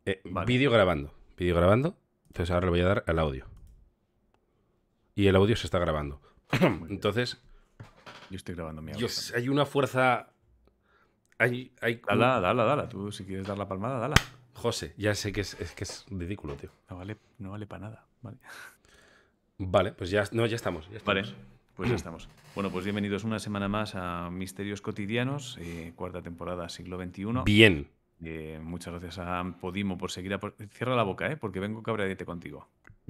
Vale. Vídeo grabando. Vídeo grabando. Entonces ahora le voy a dar al audio. Y el audio se está grabando. Muy bien. Entonces, Yo estoy grabando mi audio. Dios, hay una fuerza. Hay Dala. Tú, si quieres dar la palmada, dala. José, ya sé que es ridículo, tío. No vale para nada. Vale. Vale, pues ya estamos. Vale, pues ya estamos. Bueno, pues bienvenidos una semana más a Misterios Cotidianos, cuarta temporada, siglo XXI. Bien. Muchas gracias a Podimo por seguir. Cierra la boca, porque vengo cabreadete contigo.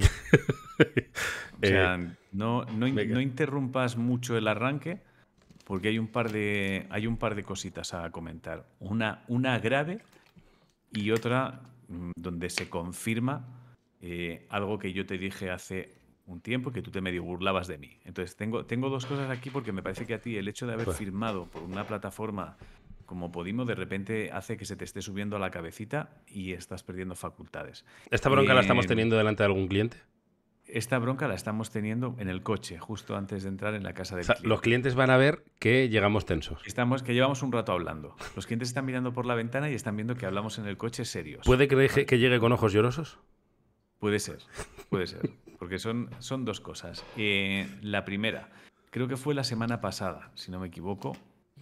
O sea, no interrumpas mucho el arranque, porque hay un par de cositas a comentar. Una grave y otra donde se confirma algo que yo te dije hace un tiempo, que tú te medio burlabas de mí. Entonces tengo dos cosas aquí, porque me parece que a ti el hecho de haber firmado por una plataforma como Podimo de repente hace que se te esté subiendo a la cabecita y estás perdiendo facultades. ¿Esta bronca la estamos teniendo delante de algún cliente? Esta bronca la estamos teniendo en el coche, justo antes de entrar en la casa del cliente. Los clientes van a ver que llegamos tensos. Que llevamos un rato hablando. Los clientes están mirando por la ventana y están viendo que hablamos en el coche serios. ¿Puede que llegue con ojos llorosos? Puede ser. Porque son dos cosas. La primera, creo que fue la semana pasada, si no me equivoco,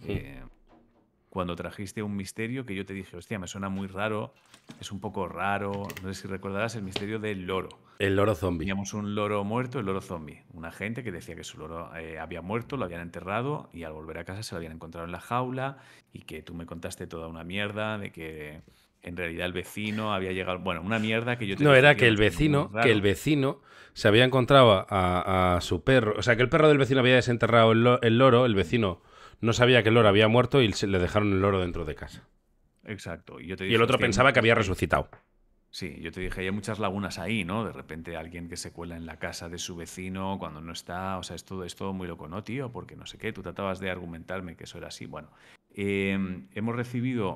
cuando trajiste un misterio que yo te dije, hostia, me suena muy raro, es un poco raro. No sé si recordarás el misterio del loro. El loro zombie. Teníamos un loro muerto, el loro zombie. Una gente que decía que su loro había muerto, lo habían enterrado y al volver a casa se lo habían encontrado en la jaula, y que tú me contaste toda una mierda de que en realidad el vecino había llegado... Bueno, una mierda que yo te No, dije, era tío, que el vecino se había encontrado a su perro. O sea, que el perro del vecino había desenterrado el loro, el vecino no sabía que el loro había muerto y le dejaron el loro dentro de casa. Exacto. Y el otro pensaba que había resucitado. Sí, yo te dije, hay muchas lagunas ahí, ¿no? De repente alguien que se cuela en la casa de su vecino cuando no está, o sea, es todo muy loco, ¿no, tío? Porque no sé qué, tú tratabas de argumentarme que eso era así. Bueno, hemos recibido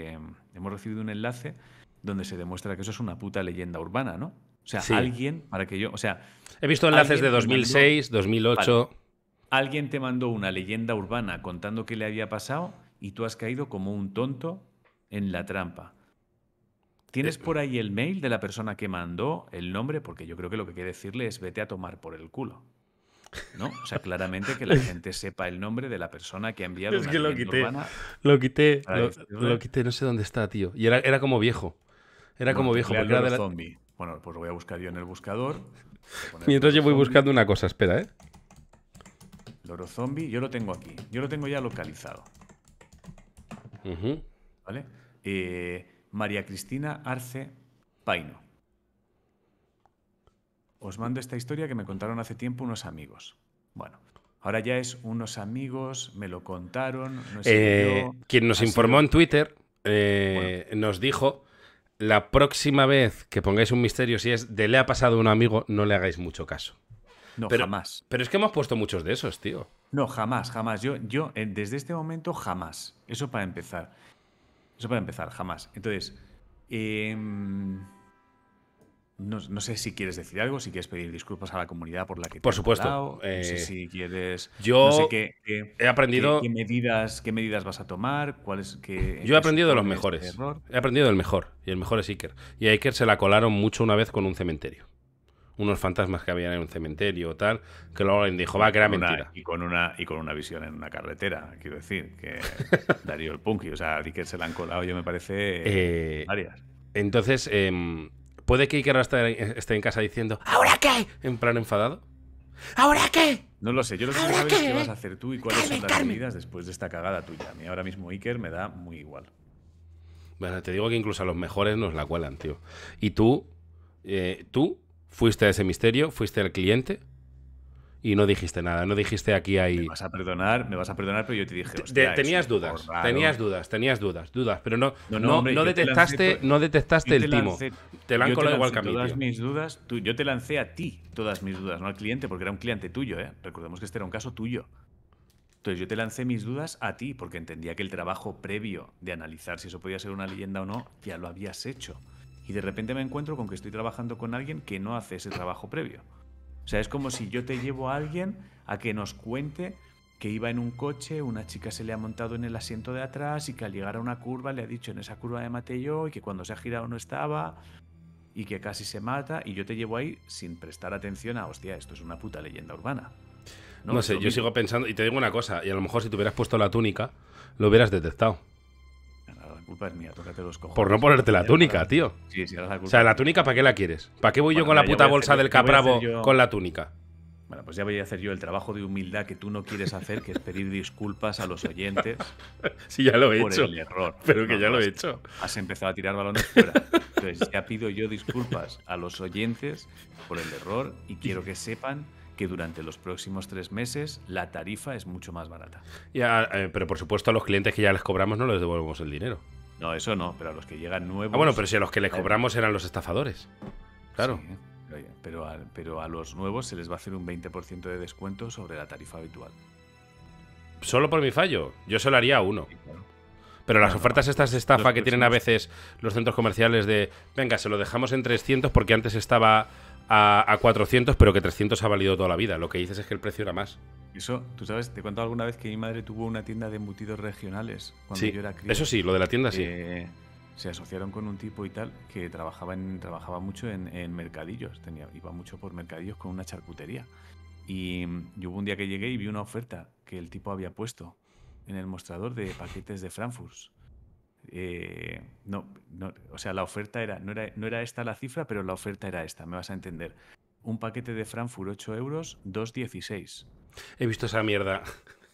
un enlace donde se demuestra que eso es una puta leyenda urbana, ¿no? O sea, sí. Alguien, para que yo, o sea... He visto enlaces de 2006, 2008... Vale. Alguien te mandó una leyenda urbana contando qué le había pasado y tú has caído como un tonto en la trampa. ¿Tienes por ahí el mail de la persona que mandó el nombre? Porque yo creo que lo que quiere decirle es vete a tomar por el culo, ¿no? O sea, claramente que la gente sepa el nombre de la persona que ha enviado una leyenda urbana. Lo quité, no sé dónde está, tío. Y era como viejo. Como viejo. Porque era zombie. Bueno, pues lo voy a buscar yo en el buscador. Mientras yo voy buscando una cosa, espera, ¿eh? Loro zombie, yo lo tengo aquí. Yo lo tengo ya localizado. ¿Vale? María Cristina Arce Paino. Os mando esta historia que me contaron hace tiempo unos amigos. Bueno, ahora ya es unos amigos, me lo contaron. No sé quien nos informó en Twitter nos dijo: la próxima vez que pongáis un misterio, si es de le ha pasado a un amigo, no le hagáis mucho caso. No, jamás. Pero es que hemos puesto muchos de esos, tío. No, jamás. Yo desde este momento, jamás. Eso para empezar, jamás. Entonces, no sé si quieres decir algo, si quieres pedir disculpas a la comunidad por la que te Por supuesto. No sé si quieres... Yo no sé he aprendido... ¿Qué medidas vas a tomar? Yo he aprendido de los mejores. He aprendido del mejor. Y el mejor es Iker. Y a Iker se la colaron mucho una vez con un cementerio. Unos fantasmas que habían en un cementerio o tal, que luego le dijo, que era mentira. Y con una visión en una carretera, quiero decir, que Darío el Punky, o sea, a Iker se la han colado, yo me parece varias. Entonces, ¿puede que Iker esté en casa diciendo ¿ahora qué? En plan enfadado. ¿Ahora qué? No lo sé, yo lo que quiero saber es qué vas a hacer tú y cuáles son las medidas después de esta cagada tuya. A mí ahora mismo Iker me da muy igual. Bueno, te digo que incluso a los mejores nos la cuelan, tío. Y tú fuiste a ese misterio, fuiste al cliente y no dijiste nada, no dijiste aquí hay... Me vas a perdonar, pero yo te dije... Hostia, tenías dudas, pero no detectaste el timo. Te la han colado igual que a mí, todas mis dudas, yo te lancé a ti todas mis dudas, no al cliente, porque era un cliente tuyo, ¿eh? Recordemos que este era un caso tuyo. Entonces yo te lancé mis dudas a ti, porque entendía que el trabajo previo de analizar si eso podía ser una leyenda o no, ya lo habías hecho. Y de repente me encuentro con que estoy trabajando con alguien que no hace ese trabajo previo. O sea, es como si yo te llevo a alguien a que nos cuente que iba en un coche, una chica se le ha montado en el asiento de atrás y que al llegar a una curva le ha dicho: en esa curva me maté yo, y que cuando se ha girado no estaba y que casi se mata, y yo te llevo ahí sin prestar atención a, hostia, esto es una puta leyenda urbana. No sé, yo sigo pensando, y te digo una cosa, y a lo mejor si te hubieras puesto la túnica, lo hubieras detectado. La culpa es mía, tócate los cojones. Por no ponerte la túnica, tío. Sí, sí, la culpa. O sea, ¿la túnica para qué la quieres? ¿Para qué voy yo con la puta bolsa del Capravo con la túnica? Bueno, pues ya voy a hacer yo el trabajo de humildad que tú no quieres hacer, que es pedir disculpas a los oyentes. Sí, ya lo he hecho. Por el error. Pero que ya lo he hecho. Has empezado a tirar balones fuera. Entonces ya pido yo disculpas a los oyentes por el error y quiero que sepan que durante los próximos 3 meses la tarifa es mucho más barata. Ya, pero por supuesto a los clientes que ya les cobramos no les devolvemos el dinero. No, eso no, pero a los que llegan nuevos... Ah, bueno, pero si a los que les cobramos eran los estafadores. Claro. Sí, pero a los nuevos se les va a hacer un 20% de descuento sobre la tarifa habitual. ¿Solo por mi fallo? Yo se lo haría a uno. Sí, claro. Pero las ofertas estas de estafa que tienen a veces los centros comerciales de venga, se lo dejamos en 300 porque antes estaba a 400, pero que 300 ha valido toda la vida. Lo que dices es que el precio era más. Eso, tú sabes, te he contado alguna vez que mi madre tuvo una tienda de embutidos regionales cuando yo era crío. Eso sí, lo de la tienda sí. Se asociaron con un tipo y tal que trabajaba mucho en mercadillos, iba mucho por mercadillos con una charcutería. Y hubo un día que llegué y vi una oferta que el tipo había puesto en el mostrador de paquetes de Frankfurt. O sea, la oferta no era esta la cifra, pero la oferta era esta, me vas a entender. Un paquete de Frankfurt, 8 euros, 2,16. He visto esa mierda.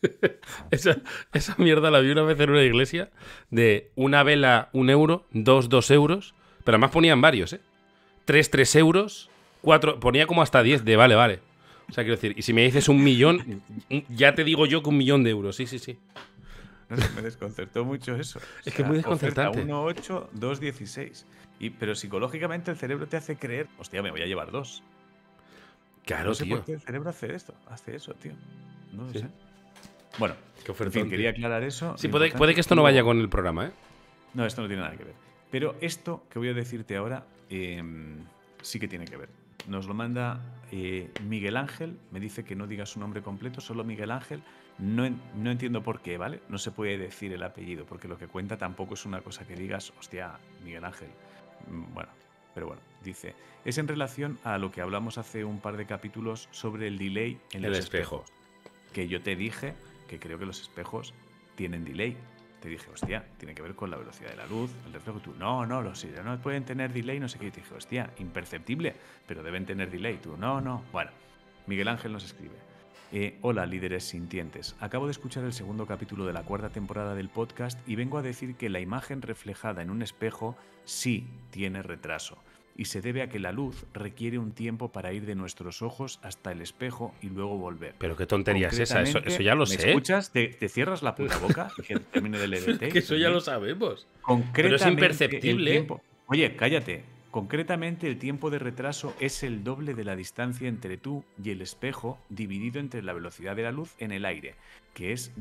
esa mierda la vi una vez en una iglesia de una vela 1 euro, 2 euros, pero además ponían varios, 3 euros, 4, ponía como hasta 10 de vale. O sea, quiero decir, y si me dices 1 millón, ya te digo yo que 1 millón de euros, sí. No sé, me desconcertó mucho eso. Es que es muy desconcertante. 1,8, 2,16. Pero psicológicamente el cerebro te hace creer, hostia, me voy a llevar 2. Claro, no sé tío. por qué el cerebro hace eso, tío. No lo Sí. sé. Bueno, en fin, quería aclarar eso. Sí, puede que esto no vaya con el programa, ¿eh? No, esto no tiene nada que ver. Pero esto que voy a decirte ahora sí que tiene que ver. Nos lo manda Miguel Ángel, me dice que no diga su nombre completo, solo Miguel Ángel. No entiendo por qué, ¿vale? No se puede decir el apellido, porque lo que cuenta tampoco es una cosa que digas, hostia, Miguel Ángel. Bueno, pero bueno, dice, es en relación a lo que hablamos hace un par de capítulos sobre el delay en los espejos. Que yo te dije que creo que los espejos tienen delay. Te dije, hostia, tiene que ver con la velocidad de la luz, el reflejo. Tú, no, los sitios no pueden tener delay, no sé qué. Y te dije, hostia, imperceptible, pero deben tener delay. Tú, no. Bueno, Miguel Ángel nos escribe. Hola, líderes sintientes. Acabo de escuchar el 2º capítulo de la 4ª temporada del podcast y vengo a decir que la imagen reflejada en un espejo sí tiene retraso. Y se debe a que la luz requiere un tiempo para ir de nuestros ojos hasta el espejo y luego volver. Pero qué tontería es esa, eso ya lo sé. ¿Me escuchas? ¿Te cierras la puta boca y que termine de leer el texto? Que eso ya lo sabemos. Pero es imperceptible. Oye, cállate. Concretamente, el tiempo de retraso es el doble de la distancia entre tú y el espejo dividido entre la velocidad de la luz en el aire, que es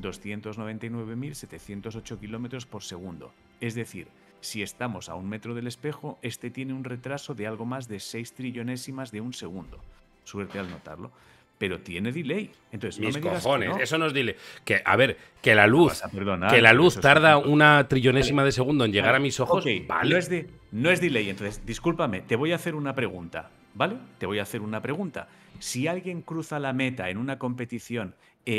299.708 kilómetros por segundo. Es decir, si estamos a 1 metro del espejo, este tiene un retraso de algo más de 6 trillonésimas de un segundo. Suerte al notarlo. Pero tiene delay. Entonces, mis no me digas cojones, que no. Eso no es delay. A ver, que la luz tarda una trillonésima de segundo en llegar a mis ojos, okay, vale. No es delay. Entonces, discúlpame, te voy a hacer una pregunta, ¿vale? Te voy a hacer una pregunta. Si alguien cruza la meta en una competición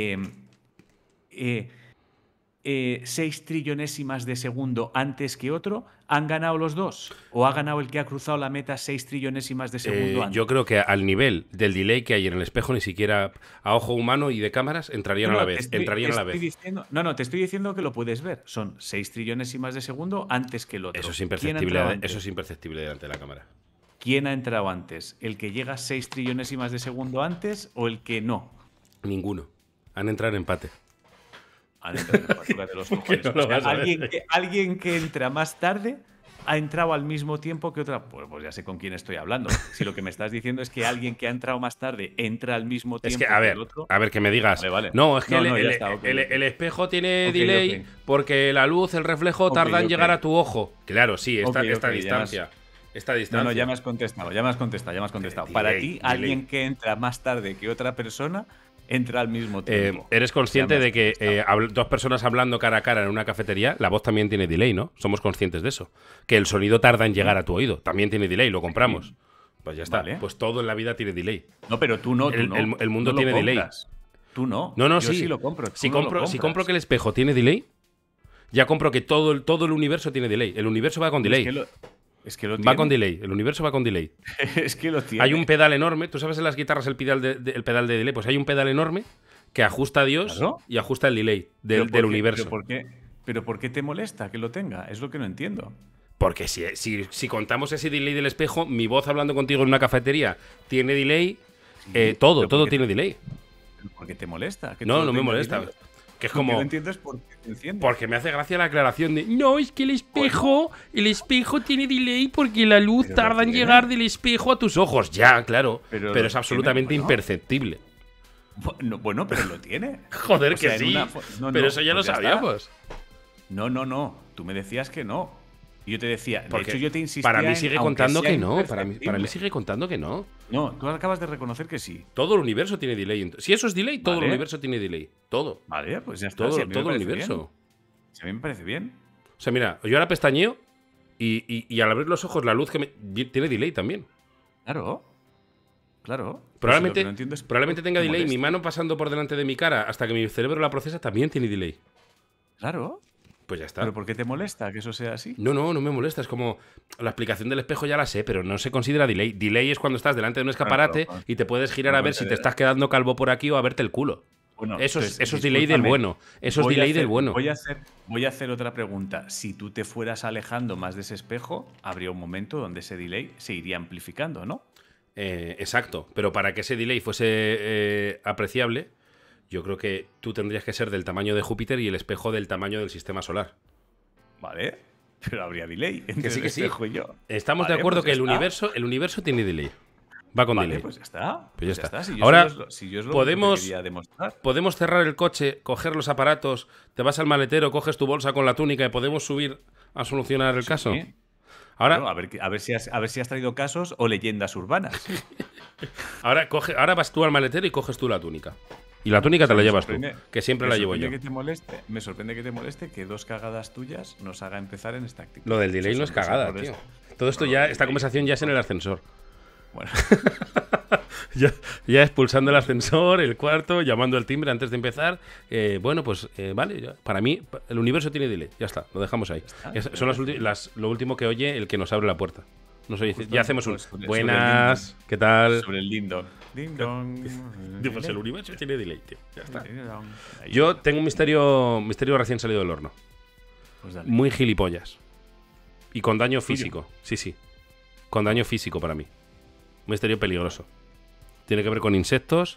6 trillonésimas de segundo antes que otro, ¿han ganado los dos? ¿O ha ganado el que ha cruzado la meta 6 trillonésimas de segundo antes? Yo creo que al nivel del delay que hay en el espejo, ni siquiera a ojo humano y de cámaras entrarían a la vez. Te estoy diciendo que lo puedes ver. Son 6 trillonésimas de segundo antes que el otro. Eso es imperceptible delante de la cámara. ¿Quién ha entrado antes? ¿El que llega 6 trillonésimas de segundo antes o el que no? Ninguno. Han entrado en empate. De los cojones. No, o sea, alguien que entra más tarde ha entrado al mismo tiempo que otra. Pues ya sé con quién estoy hablando. Si lo que me estás diciendo es que alguien que ha entrado más tarde entra al mismo tiempo que el otro. A ver, que me digas. Vale. No, es que el espejo tiene delay porque la luz, el reflejo tarda en llegar a tu ojo. Claro, sí, esta distancia. No, ya me has contestado. Para ti, alguien que entra más tarde que otra persona entra al mismo tiempo. ¿Eres consciente de que dos personas hablando cara a cara en una cafetería, la voz también tiene delay, ¿no? Somos conscientes de eso. Que el sonido tarda en llegar a tu oído. También tiene delay, lo compramos. Pues ya está. Vale. Pues todo en la vida tiene delay. No, pero tú no. El mundo tiene delay. Tú no. No, Yo sí lo compro. Si compro que el espejo tiene delay, ya compro que todo el universo tiene delay. El universo va con delay. Es que lo tiene. Va con delay. El universo va con delay. Es que lo tiene. Hay un pedal enorme. ¿Tú sabes en las guitarras el pedal de delay? Pues hay un pedal enorme que ajusta a Dios, claro, y ajusta el delay del universo. ¿Pero por qué te molesta que lo tenga? Es lo que no entiendo. Porque si contamos ese delay del espejo, mi voz hablando contigo en una cafetería tiene delay, todo tiene delay. ¿Por qué te molesta? No me molesta. Delay. Que es como. No entiendes por qué te enciende. Porque me hace gracia la aclaración de no, es que el espejo tiene delay porque la luz tarda en llegar del espejo a tus ojos. Ya, claro. Pero es absolutamente imperceptible. Bueno, pero lo tiene. Joder, que sí. Pero eso ya lo sabíamos. No. Tú me decías que no. Y yo te decía, de hecho yo te insistía. Para mí sigue contando que no. Para mí sigue contando que no. No, tú acabas de reconocer que sí. Todo el universo tiene delay. Si eso es delay, todo el universo tiene delay. Todo. Vale, pues ya está. Todo el universo. Si a mí me parece bien. O sea, mira, yo ahora pestañeo y al abrir los ojos la luz tiene delay también. Claro. Probablemente tenga delay. Mi mano pasando por delante de mi cara hasta que mi cerebro la procesa también tiene delay. Claro. Pues ya está. ¿Pero por qué te molesta que eso sea así? No me molesta. Es como la explicación del espejo ya la sé, pero no se considera delay. Delay es cuando estás delante de un escaparate y te puedes girar a ver si te estás quedando calvo por aquí o a verte el culo. Bueno, eso es delay del bueno. Eso es delay del bueno. Voy a hacer otra pregunta. Si tú te fueras alejando más de ese espejo, habría un momento donde ese delay se iría amplificando, ¿no? Exacto. Pero para que ese delay fuese apreciable, yo creo que tú tendrías que ser del tamaño de Júpiter y el espejo del tamaño del sistema solar. Vale, pero habría delay entre que sí, el espejo y yo. Estamos de acuerdo que el universo tiene delay. Va con delay. Pues ya está. Pues ya está. Si ahora yo es lo podemos, que quería demostrar. Podemos cerrar el coche, coger los aparatos, te vas al maletero, coges tu bolsa con la túnica y podemos subir a solucionar el caso. Ahora, bueno, a ver si has traído casos o leyendas urbanas. ahora vas tú al maletero y coges tú la túnica. Y la túnica te la llevas tú, que siempre la llevo yo. Me sorprende que te moleste que dos cagadas tuyas nos haga empezar en esta actitud. Lo del delay no es cagada, tío. Todo esto esta conversación ya es en el ascensor. Bueno. ya expulsando el ascensor, el cuarto, llamando al timbre antes de empezar. Vale, ya. Para mí el universo tiene delay. Ya está, lo dejamos ahí. Son lo último que oye el que nos abre la puerta. Ya hacemos buenas, ¿qué tal? Sobre el ding dong. Ding dong. Pues el universo tiene delay, tío. Ya está. Yo tengo un misterio recién salido del horno. Pues dale. Muy gilipollas. Y con daño físico. Sí. Con daño físico para mí. Un misterio peligroso. Tiene que ver con insectos.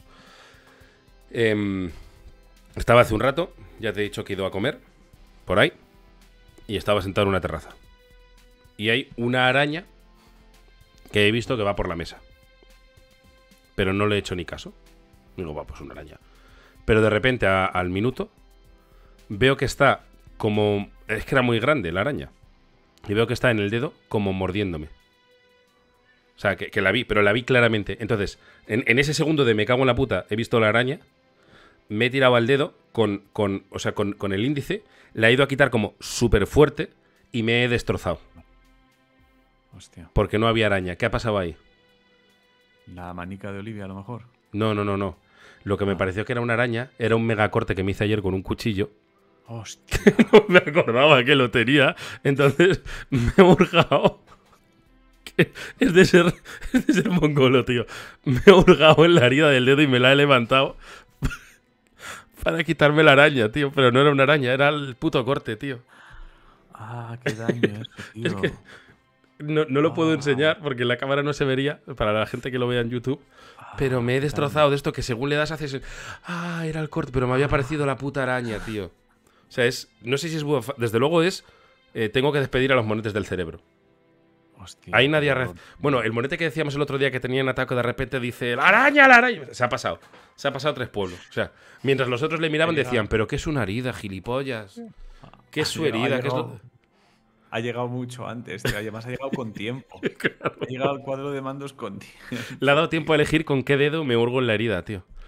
Estaba hace un rato, ya te he dicho que he ido a comer por ahí. Y estaba sentado en una terraza. Y hay una araña que he visto que va por la mesa. Pero no le he hecho ni caso. Digo, va, pues una araña. Pero de repente, al minuto, veo que está como... Es que era muy grande la araña. Y veo que está en el dedo como mordiéndome. O sea, que la vi, pero la vi claramente. Entonces, en ese segundo de me cago en la puta, he visto la araña, me he tirado al dedo con el índice, la he ido a quitar como súper fuerte y me he destrozado. Hostia. Porque no había araña. ¿Qué ha pasado ahí? La manica de Olivia, a lo mejor. No. Lo que me pareció que era una araña era un megacorte que me hice ayer con un cuchillo. Hostia. No me acordaba que lo tenía. Entonces me he hurgado. Es de ser mongolo, tío. Me he hurgado en la herida del dedo y me la he levantado para quitarme la araña, tío. Pero no era una araña, era el puto corte, tío. Ah, qué daño eso, tío. Es que no lo puedo enseñar porque en la cámara no se vería para la gente que lo vea en YouTube. Pero me he destrozado de esto que según le das haces... era el corte, pero me había parecido la puta araña, tío. O sea, no sé si es... Desde luego es... tengo que despedir a los monetes del cerebro. Hostia, Ahí nadie... Bueno, el monete que decíamos el otro día que tenía en ataque de repente dice... ¡La araña, la araña! Se ha pasado 3 pueblos. O sea, mientras los otros le miraban decían... ¿Pero qué es una herida, gilipollas? ¿Qué es su herida? ¿Qué es lo...? Ha llegado mucho antes, tío. Además ha llegado con tiempo. Claro. Ha llegado al cuadro de mandos con tiempo. Le ha dado tiempo a elegir con qué dedo me hurgo en la herida, tío.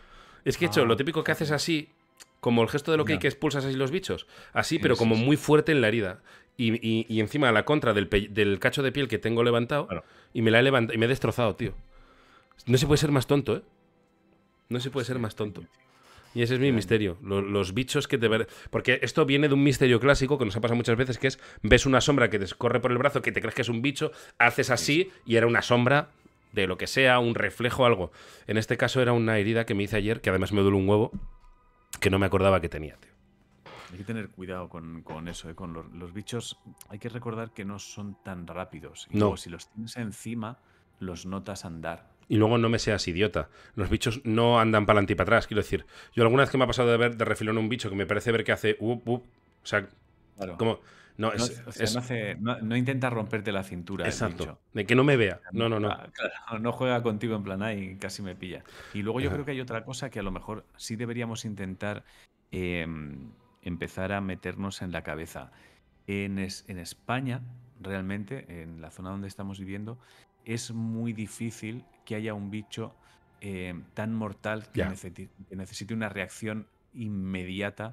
Es que he hecho lo típico que haces así, como el gesto de lo que hay que expulsas así los bichos. Así, pero como muy fuerte en la herida. Y encima la contra del cacho de piel que tengo levantado. Claro. Y me la he levantado y me he destrozado, tío. No se puede ser más tonto, ¿eh? No se puede ser más tonto. Y ese es mi misterio. Los bichos que te ver. Porque esto viene de un misterio clásico que nos ha pasado muchas veces, que es, ves una sombra que te corre por el brazo, que te crees que es un bicho, haces así y era una sombra de lo que sea, un reflejo, algo. En este caso era una herida que me hice ayer, que además me duele un huevo, que no me acordaba que tenía, tío. Hay que tener cuidado con eso, ¿eh? Con los bichos. Hay que recordar que no son tan rápidos. Y luego, si los tienes encima, los notas andar. Y luego no me seas idiota. Los bichos no andan para adelante y para atrás. Quiero decir, yo alguna vez que me ha pasado de ver de refilón un bicho que me parece ver que hace o sea, claro. como. No intenta romperte la cintura. Exacto. De que no me vea. No. Claro, no juega contigo en plan, ay, casi me pilla. Y luego yo creo que hay otra cosa que a lo mejor sí deberíamos intentar empezar a meternos en la cabeza. En España, realmente, en la zona donde estamos viviendo, es muy difícil que haya un bicho tan mortal que necesite una reacción inmediata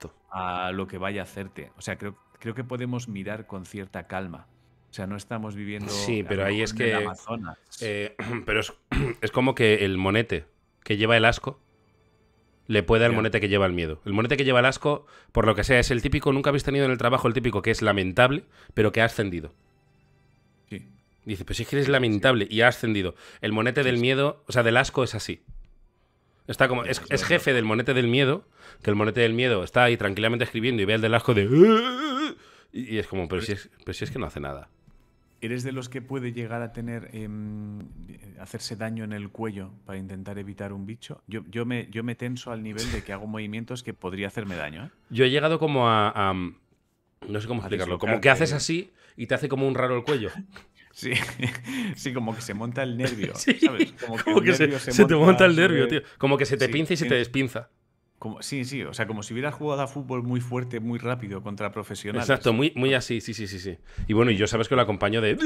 a lo que vaya a hacerte. O sea, creo que podemos mirar con cierta calma. O sea, no estamos viviendo pero ahí es que en el Amazonas. Pero es como que el monete que lleva el asco le puede al monete que lleva el miedo. El monete que lleva el asco, por lo que sea, es el típico, nunca habéis tenido en el trabajo el típico que es lamentable, pero que ha ascendido. Sí. Dice, pues si es que eres lamentable y ha ascendido. El monete del miedo, o sea, del asco es así. Está como, es jefe del monete del miedo, que el monete del miedo está ahí tranquilamente escribiendo y ve el del asco de... Y es como, pero si es que no hace nada. ¿Eres de los que puede llegar a tener hacerse daño en el cuello para intentar evitar un bicho? Yo me tenso al nivel de que hago movimientos que podría hacerme daño, ¿eh? Yo he llegado como a no sé cómo explicarlo. Como que haces así y te hace como un raro el cuello. Sí, sí, como que se monta el nervio, sí, ¿sabes? Como que se te monta el nervio, tío. Como que se te pinza y se te despinza. Sí, o sea, como si hubieras jugado a fútbol muy fuerte, muy rápido contra profesionales. Exacto, muy así, sí. Y bueno, y yo sabes que lo acompaño de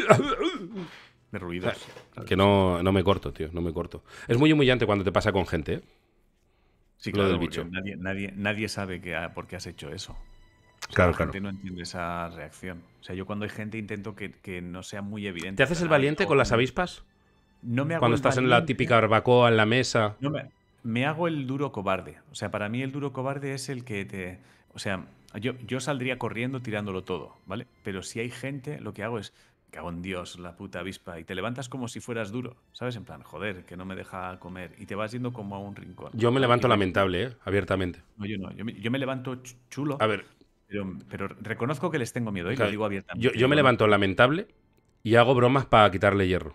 ruidos. Que no me corto, tío, no me corto. Es muy humillante cuando te pasa con gente, ¿eh? Sí, claro, lo del bicho. Nadie sabe por qué has hecho eso. O sea, claro, la gente no entiende esa reacción. O sea, yo cuando hay gente intento que no sea muy evidente. ¿Te haces el valiente con las avispas? No me hago cuando estás en la típica barbacoa, en la mesa. No me hago el duro cobarde. O sea, para mí el duro cobarde es el que te... O sea, yo saldría corriendo tirándolo todo, ¿vale? Pero si hay gente, lo que hago es... Cago en Dios, la puta avispa. Y te levantas como si fueras duro, ¿sabes? En plan, joder, que no me deja comer. Y te vas yendo como a un rincón. Yo me levanto lamentable, abiertamente. No, yo no. Yo me levanto chulo. A ver... Pero reconozco que les tengo miedo y lo digo abiertamente. Yo me levanto lamentable y hago bromas para quitarle hierro.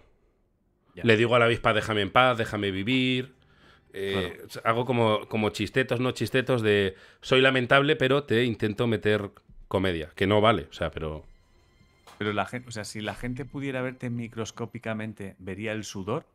Le digo a la avispa, déjame en paz, déjame vivir... Hago como chistetos, no chistetos de soy lamentable, pero te intento meter comedia, que no vale, o sea, pero la gente, o sea, si la gente pudiera verte microscópicamente, ¿vería el sudor?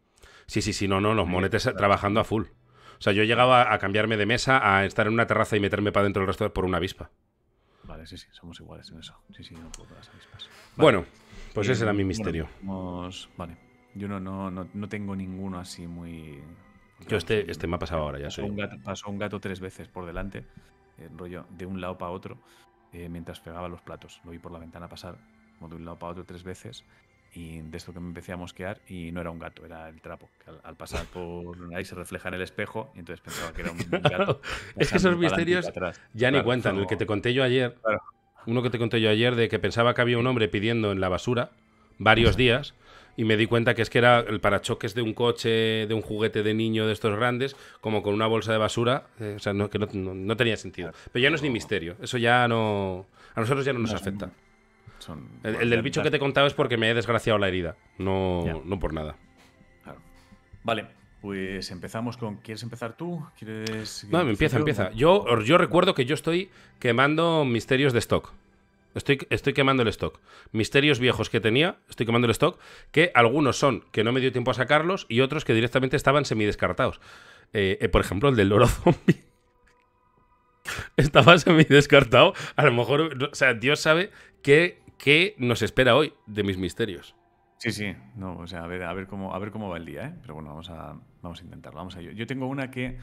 Sí, no, los monetes trabajando a full. O sea, yo llegaba a cambiarme de mesa, a estar en una terraza y meterme para dentro del restaurante por una avispa. Vale, sí, somos iguales en eso. Sí, no puedo con las avispas. Vale. Bueno, pues ese era mi misterio. Vale. Yo no tengo ninguno así muy... Yo este me ha pasado ahora, ya pasó un gato 3 veces por delante, rollo de un lado para otro, mientras pegaba los platos. Lo vi por la ventana pasar, como de un lado para otro 3 veces, y de esto que me empecé a mosquear, y no era un gato, era el trapo, que al pasar por ahí se refleja en el espejo, y entonces pensaba que era un gato. Es que esos misterios ya ni cuentan. El que te conté yo ayer, uno que te conté yo ayer, de que pensaba que había un hombre pidiendo en la basura varios días, y me di cuenta que es que era el parachoques de un coche, de un juguete de niño de estos grandes, como con una bolsa de basura. O sea, que no tenía sentido. Pero ya no es ni misterio. Eso ya no... A nosotros ya no nos afecta. El del bicho que te he contado es porque me he desgraciado la herida. No por nada. Claro. Vale, pues empezamos con... ¿Quieres empezar tú? No, empieza. Yo recuerdo que yo estoy quemando misterios de stock. Estoy quemando el stock. Misterios viejos que tenía, estoy quemando el stock, que algunos son que no me dio tiempo a sacarlos y otros que directamente estaban semidescartados. Por ejemplo, el del loro zombie. Estaba semidescartado. A lo mejor, o sea, Dios sabe qué nos espera hoy de mis misterios. Sí. No, o sea, a ver cómo va el día, ¿eh? Pero bueno, vamos a intentarlo. Vamos a ello. Yo tengo una que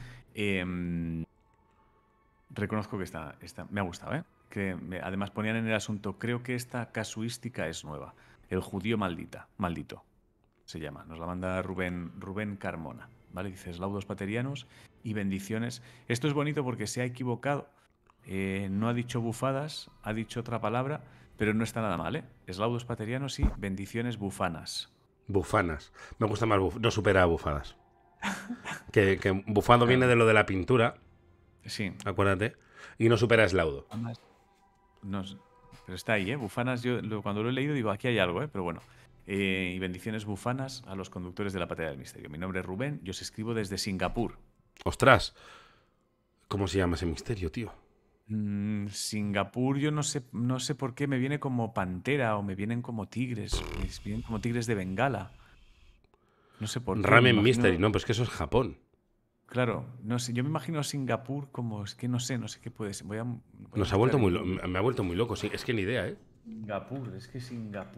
reconozco que me ha gustado, ¿eh? Además ponían en el asunto, creo que esta casuística es nueva. El judío maldito, se llama. Nos la manda Rubén Carmona, ¿vale? Dice, laudos paterianos y bendiciones. Esto es bonito porque se ha equivocado. No ha dicho bufadas, ha dicho otra palabra, pero no está nada mal, ¿eh? Eslaudos paterianos y bendiciones bufanas. Bufanas. Me gusta más no supera a bufadas. Que bufando viene de lo de la pintura. Sí. Acuérdate. Y no supera eslaudo. No, pero está ahí, ¿eh? Bufanas, cuando lo he leído digo, aquí hay algo, ¿eh? Pero bueno. Y bendiciones bufanas a los conductores de la Patera del Misterio. Mi nombre es Rubén, yo os escribo desde Singapur. Ostras. ¿Cómo se llama ese misterio, tío? Singapur, yo no sé por qué me viene como pantera o me vienen como tigres. Me vienen como tigres de Bengala. No sé por qué. Ramen Mystery, no, pues que eso es Japón. Claro, no sé, yo me imagino Singapur como, es que no sé qué puede ser. Me ha vuelto muy loco, sí, es que ni idea, ¿eh? Singapur, es que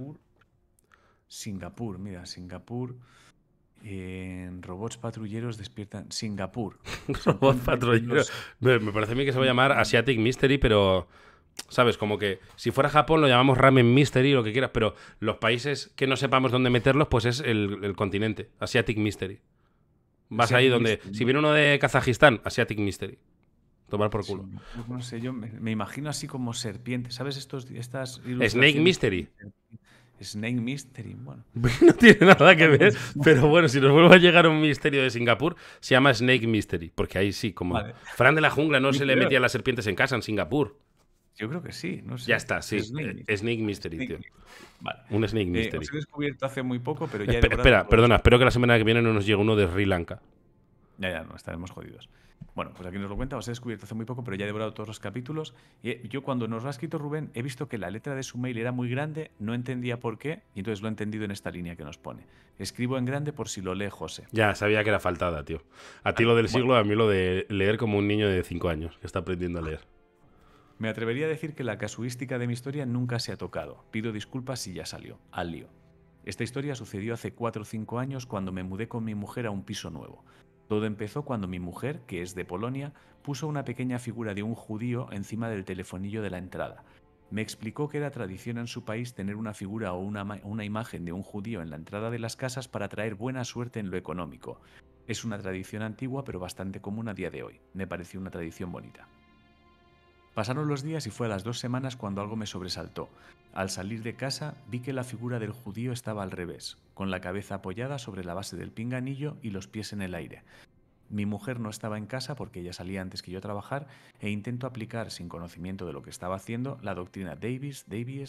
Singapur, mira, Singapur. Robots patrulleros despiertan. Singapur. Robots patrulleros. Me parece a mí que se va a llamar Asiatic Mystery, pero. ¿Sabes? Como que si fuera Japón lo llamamos Ramen Mystery, lo que quieras, pero los países que no sepamos dónde meterlos, pues es el continente. Asiatic Mystery. Vas Asiatic ahí donde. Mystery. Si viene uno de Kazajistán, Asiatic Mystery. Tomar por culo. Sí, no sé, yo me imagino así como serpientes. ¿Sabes estas Snake Mystery. Snake Mystery, bueno. No tiene nada que ver, pero bueno, si nos vuelve a llegar un misterio de Singapur, se llama Snake Mystery, porque ahí sí, como vale. Fran de la Jungla no se le metía las serpientes en casa en Singapur. Yo creo que sí, no sé. Ya está, sí. Snake Mystery, tío. Vale. Un Snake Mystery. Os he descubierto hace muy poco, pero ya Perdona, espero que la semana que viene no nos llegue uno de Sri Lanka. Ya, no, estaremos jodidos. Bueno, pues aquí nos lo cuenta, os he descubierto hace muy poco, pero ya he devorado todos los capítulos. Y yo cuando nos lo ha escrito Rubén, he visto que la letra de su mail era muy grande, no entendía por qué, y entonces lo he entendido en esta línea que nos pone. Escribo en grande por si lo lee José. Ya, sabía que era faltada, tío. A ti lo del siglo, a mí lo de leer como un niño de 5 años, que está aprendiendo a leer. Me atrevería a decir que la casuística de mi historia nunca se ha tocado. Pido disculpas si ya salió. Al lío. Esta historia sucedió hace 4 o 5 años cuando me mudé con mi mujer a un piso nuevo. Todo empezó cuando mi mujer, que es de Polonia, puso una pequeña figura de un judío encima del telefonillo de la entrada. Me explicó que era tradición en su país tener una figura o una imagen de un judío en la entrada de las casas para traer buena suerte en lo económico. Es una tradición antigua pero bastante común a día de hoy. Me pareció una tradición bonita. Pasaron los días y fue a las 2 semanas cuando algo me sobresaltó. Al salir de casa vi que la figura del judío estaba al revés, con la cabeza apoyada sobre la base del pinganillo y los pies en el aire. Mi mujer no estaba en casa porque ella salía antes que yo a trabajar e intento aplicar, sin conocimiento de lo que estaba haciendo, la doctrina Davis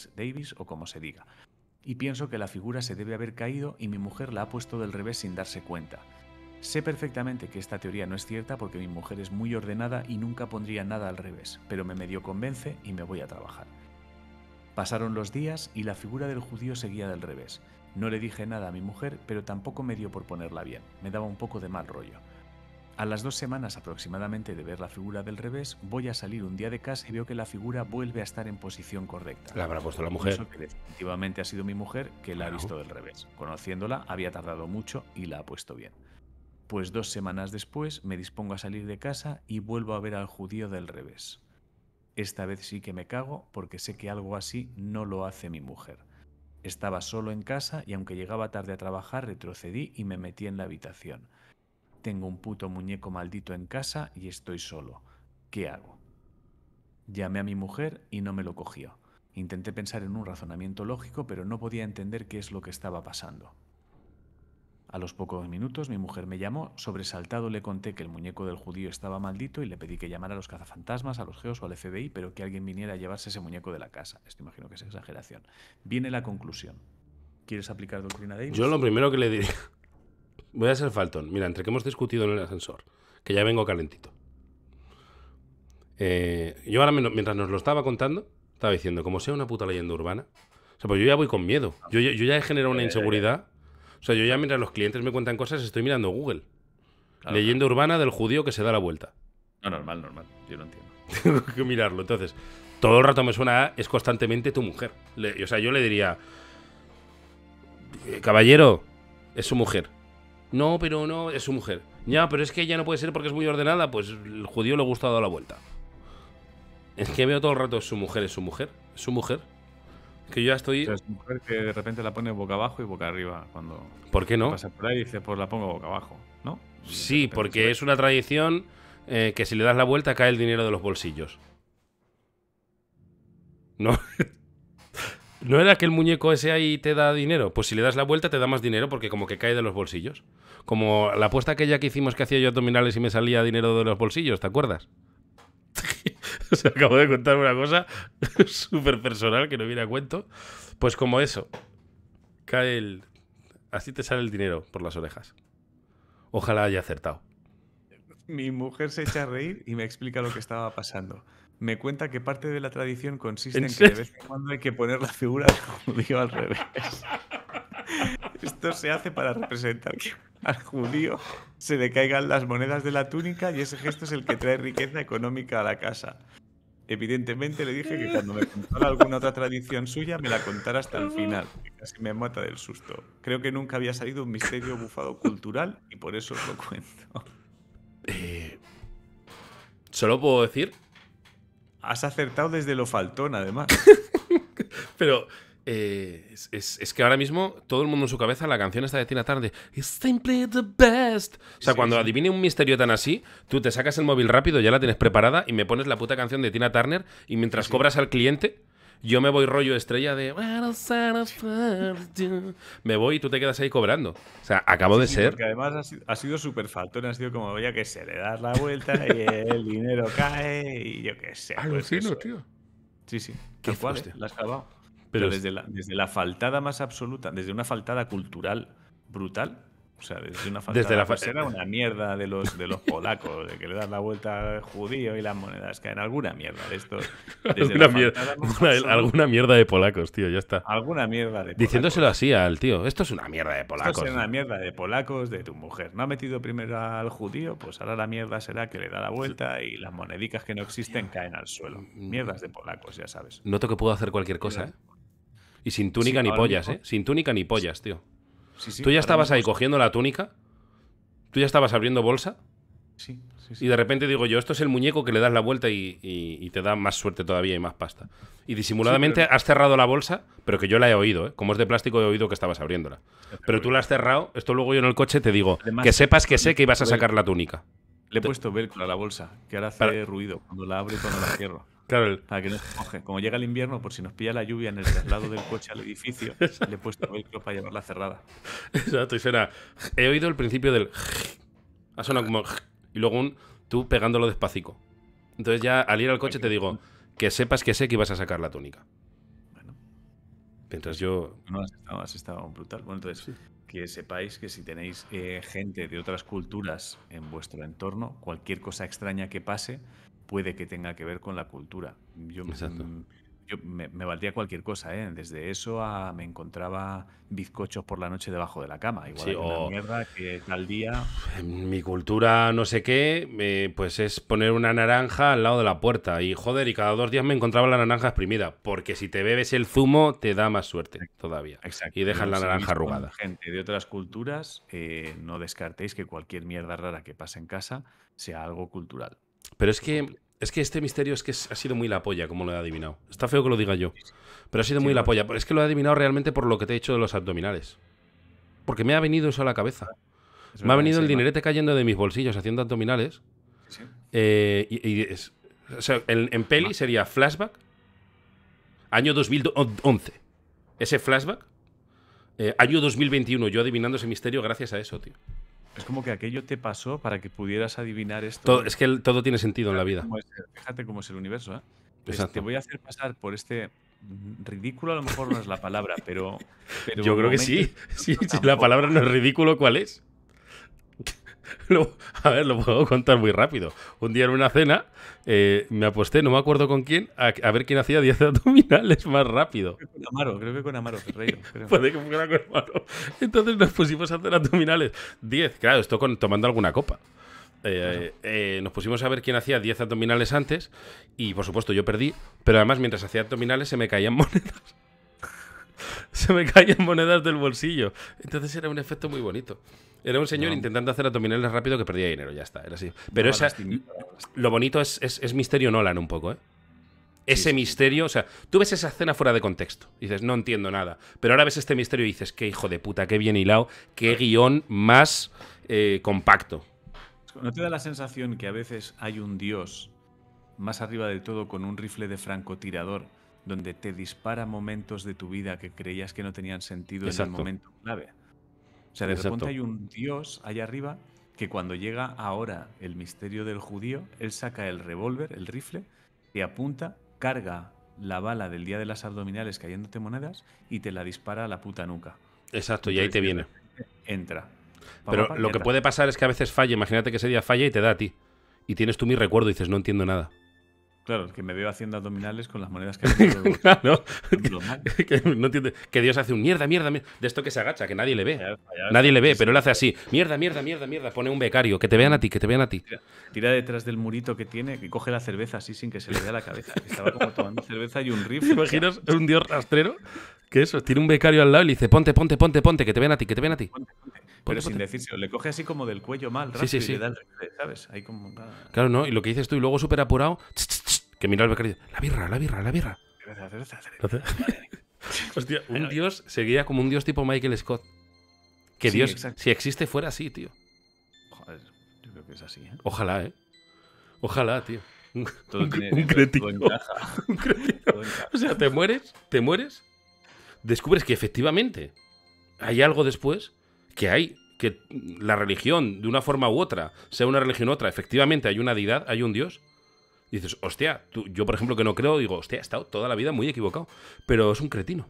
o como se diga. Y pienso que la figura se debe haber caído y mi mujer la ha puesto del revés sin darse cuenta. Sé perfectamente que esta teoría no es cierta porque mi mujer es muy ordenada y nunca pondría nada al revés, pero me medio convence y me voy a trabajar. Pasaron los días y la figura del judío seguía del revés. No le dije nada a mi mujer, pero tampoco me dio por ponerla bien. Me daba un poco de mal rollo. A las 2 semanas aproximadamente de ver la figura del revés, voy a salir un día de casa y veo que la figura vuelve a estar en posición correcta. La habrá puesto la mujer. Pienso que definitivamente ha sido mi mujer que la ha visto del revés. Conociéndola, había tardado mucho y la ha puesto bien. Pues 2 semanas después me dispongo a salir de casa y vuelvo a ver al judío del revés. Esta vez sí que me cago porque sé que algo así no lo hace mi mujer. Estaba solo en casa y aunque llegaba tarde a trabajar retrocedí y me metí en la habitación. Tengo un puto muñeco maldito en casa y estoy solo. ¿Qué hago? Llamé a mi mujer y no me lo cogió. Intenté pensar en un razonamiento lógico, pero no podía entender qué es lo que estaba pasando. A los pocos minutos mi mujer me llamó, sobresaltado le conté que el muñeco del judío estaba maldito y le pedí que llamara a los cazafantasmas, a los geos o al FBI, pero que alguien viniera a llevarse ese muñeco de la casa. Esto imagino que es exageración. Viene la conclusión. ¿Quieres aplicar doctrina Davis? Yo lo primero que le diría... Voy a ser Falton. Mira, entre que hemos discutido en el ascensor, que ya vengo calentito. Yo ahora, mientras nos lo estaba contando, estaba diciendo, como sea una puta leyenda urbana... O sea, pues yo ya voy con miedo. Yo ya he generado una inseguridad... O sea, yo ya mientras los clientes me cuentan cosas estoy mirando Google. Claro, leyenda urbana del judío que se da la vuelta. No, normal. Yo no entiendo. Tengo que mirarlo. Entonces, todo el rato me suena es constantemente tu mujer. O sea, yo le diría... Caballero, es su mujer. No, pero no, es su mujer. Ya, pero es que ella no puede ser porque es muy ordenada. Pues el judío le gusta dar la vuelta. Es que veo todo el rato, es su mujer, es su mujer, es su mujer. Que yo ya estoy... O sea, es mujer que de repente la pone boca abajo y boca arriba cuando ¿Por qué no? pasa por ahí y dice, pues la pongo boca abajo, ¿no? Sí, porque es una tradición que si le das la vuelta cae el dinero de los bolsillos. ¿No? ¿No era que el muñeco ese ahí te da dinero? Pues si le das la vuelta te da más dinero porque como que cae de los bolsillos. Como la apuesta aquella que hicimos que hacía yo abdominales y me salía dinero de los bolsillos, ¿te acuerdas? O sea, acabo de contar una cosa súper personal que no viene a cuento. Pues como eso. Cae el... Así te sale el dinero por las orejas. Ojalá haya acertado. Mi mujer se echa a reír y me explica lo que estaba pasando. Me cuenta que parte de la tradición consiste en que de vez en cuando hay que poner la figura del judío al revés. Esto se hace para representar que al judío se le caigan las monedas de la túnica y ese gesto es el que trae riqueza económica a la casa. Evidentemente le dije que cuando me contara alguna otra tradición suya me la contara hasta el final, que casi me mata del susto. Creo que nunca había salido un misterio bufado cultural y por eso os lo cuento. Solo puedo decir... Has acertado desde lo faltón, además. Pero es que ahora mismo todo el mundo en su cabeza la canción está de Tina Turner de It's simply the best. O sea, cuando adivine un misterio tan así, tú te sacas el móvil rápido, ya la tienes preparada y me pones la puta canción de Tina Turner y mientras cobras al cliente, yo me voy rollo estrella de me voy y tú te quedas ahí cobrando. O sea, acabo de ser... Porque además ha sido súper faltón, ha sido como, ya que sé, le das la vuelta y el dinero cae y yo qué sé. Alucino, tío. Sí, sí. Qué Tal cual, hostia. la has clavado. Pero desde la faltada más absoluta, desde una faltada cultural brutal, o sea, desde una faltada pues era una mierda de los polacos, de que le das la vuelta al judío y las monedas caen. Alguna mierda de estos. Alguna mierda de polacos, tío, ya está. Alguna mierda de polacos. Diciéndoselo así al tío, esto es una mierda de polacos. Esto es una mierda de polacos de tu mujer. ¿No ha metido primero al judío? Pues ahora la mierda será que le da la vuelta y las monedicas que no existen caen al suelo. Mierdas de polacos, ya sabes. Noto que puedo hacer cualquier cosa, ¿eh? Y sin túnica ni pollas, ¿eh? Sin túnica ni pollas, tío. Tú ya estabas ahí cogiendo la túnica. Tú ya estabas abriendo bolsa. Sí. Y de repente digo yo, esto es el muñeco que le das la vuelta y te da más suerte todavía y más pasta. Y disimuladamente has cerrado la bolsa, pero que yo la he oído, ¿eh? Como es de plástico he oído que estabas abriéndola. Pero tú la has cerrado, esto luego yo en el coche te digo, además, que sepas que sé que ibas a sacar la túnica. Le he puesto velcro a la bolsa, que ahora hace ruido cuando la abro y cuando la cierro. Claro. Para que no se moje. Como llega el invierno, por si nos pilla la lluvia en el traslado del coche al edificio, le he puesto velcro para llevarla cerrada. Exacto, y suena. He oído el principio del. Ha sonado como. Y luego tú pegándolo despacito. Entonces ya al ir al coche te digo que sepas que sé que ibas a sacar la túnica. Bueno. Mientras yo. No, has estado brutal. Bueno, entonces, que sepáis que si tenéis gente de otras culturas en vuestro entorno, cualquier cosa extraña que pase puede que tenga que ver con la cultura. Yo me valdría cualquier cosa, ¿eh? Desde eso a me encontraba bizcochos por la noche debajo de la cama. Igual hay una mierda que tal día... En mi cultura no sé qué, pues es poner una naranja al lado de la puerta. Y joder, y cada 2 días me encontraba la naranja exprimida. Porque si te bebes el zumo, te da más suerte todavía. Exacto. Y dejas la naranja arrugada. Gente de otras culturas, no descartéis que cualquier mierda rara que pase en casa sea algo cultural. Pero es que este misterio ha sido muy la polla, como lo he adivinado. Está feo que lo diga yo, pero ha sido muy la polla. Es que lo he adivinado realmente por lo que te he dicho de los abdominales. Porque me ha venido eso a la cabeza. Me ha venido el dinerete cayendo de mis bolsillos haciendo abdominales. Sí. O sea, en peli sería flashback, año 2011. Ese flashback, año 2021, yo adivinando ese misterio gracias a eso, tío. Es como que aquello te pasó para que pudieras adivinar esto. Es que todo tiene sentido en la vida. Fíjate cómo es el universo, ¿eh? Exacto. Te voy a hacer pasar por este ridículo, a lo mejor no es la palabra, pero yo creo que sí. Si la palabra no es ridículo, ¿cuál es? A ver, lo puedo contar muy rápido. Un día en una cena me aposté, no me acuerdo con quién, a ver quién hacía 10 abdominales más rápido. Creo que con Amaro Ferreiro. Puede que fuera con Amaro. Entonces nos pusimos a hacer abdominales. 10, claro, esto tomando alguna copa. Nos pusimos a ver quién hacía 10 abdominales antes y por supuesto yo perdí, pero además mientras hacía abdominales se me caían monedas. Se me caían monedas del bolsillo. Entonces era un efecto muy bonito. Era un señor intentando hacer abdominales rápido que perdía dinero, ya está, era así. Pero lo bonito es Misterio Nolan un poco, ¿eh? Ese misterio, o sea, tú ves esa escena fuera de contexto y dices, no entiendo nada. Pero ahora ves este misterio y dices, qué hijo de puta, qué bien hilado, qué guión más compacto. ¿No te da la sensación que a veces hay un dios más arriba de todo con un rifle de francotirador donde te dispara momentos de tu vida que creías que no tenían sentido en el momento clave? O sea, de repente hay un dios allá arriba que cuando llega ahora el misterio del judío, él saca el revólver, el rifle, te apunta, carga la bala del día de las abdominales cayéndote monedas y te la dispara a la puta nuca. Exacto, entonces, y ahí te viene. Entra. Pero lo que puede pasar es que a veces falle. Imagínate que ese día falla y te da a ti. Y tienes tú mi recuerdo y dices, no entiendo nada. Claro, que me veo haciendo abdominales con las monedas que claro. Que no entiende. Que Dios hace un mierda. De esto que se agacha, que nadie le ve. Nadie le ve, pero él hace así. Mierda. Pone un becario. Que te vean a ti. Tira detrás del murito que tiene, que coge la cerveza así sin que se le vea la cabeza. Estaba como tomando cerveza y un rifle. ¿Te imaginas un dios rastrero? Que eso, tiene un becario al lado y le dice, ponte, que te vean a ti. Pero sin decírselo, le coge así como del cuello mal, sí. Y le da el rifle, ¿sabes? Ahí como... Claro, ¿no? Y lo que dices tú, y luego súper apurado, que mira al becario y dice, la birra. Cerveza. Hostia, un dios seguía como un dios tipo Michael Scott. Que sí, Dios, exacto. Si existe, fuera así, tío. Joder, yo creo que es así, ¿eh? Ojalá, tío. Un cretino. Un cretino. O sea, te mueres, descubres que efectivamente hay algo después, que la religión, de una forma u otra, sea una religión u otra, efectivamente hay una deidad, hay un dios. Y dices, hostia, yo por ejemplo que no creo, digo, hostia, he estado toda la vida muy equivocado, pero es un cretino.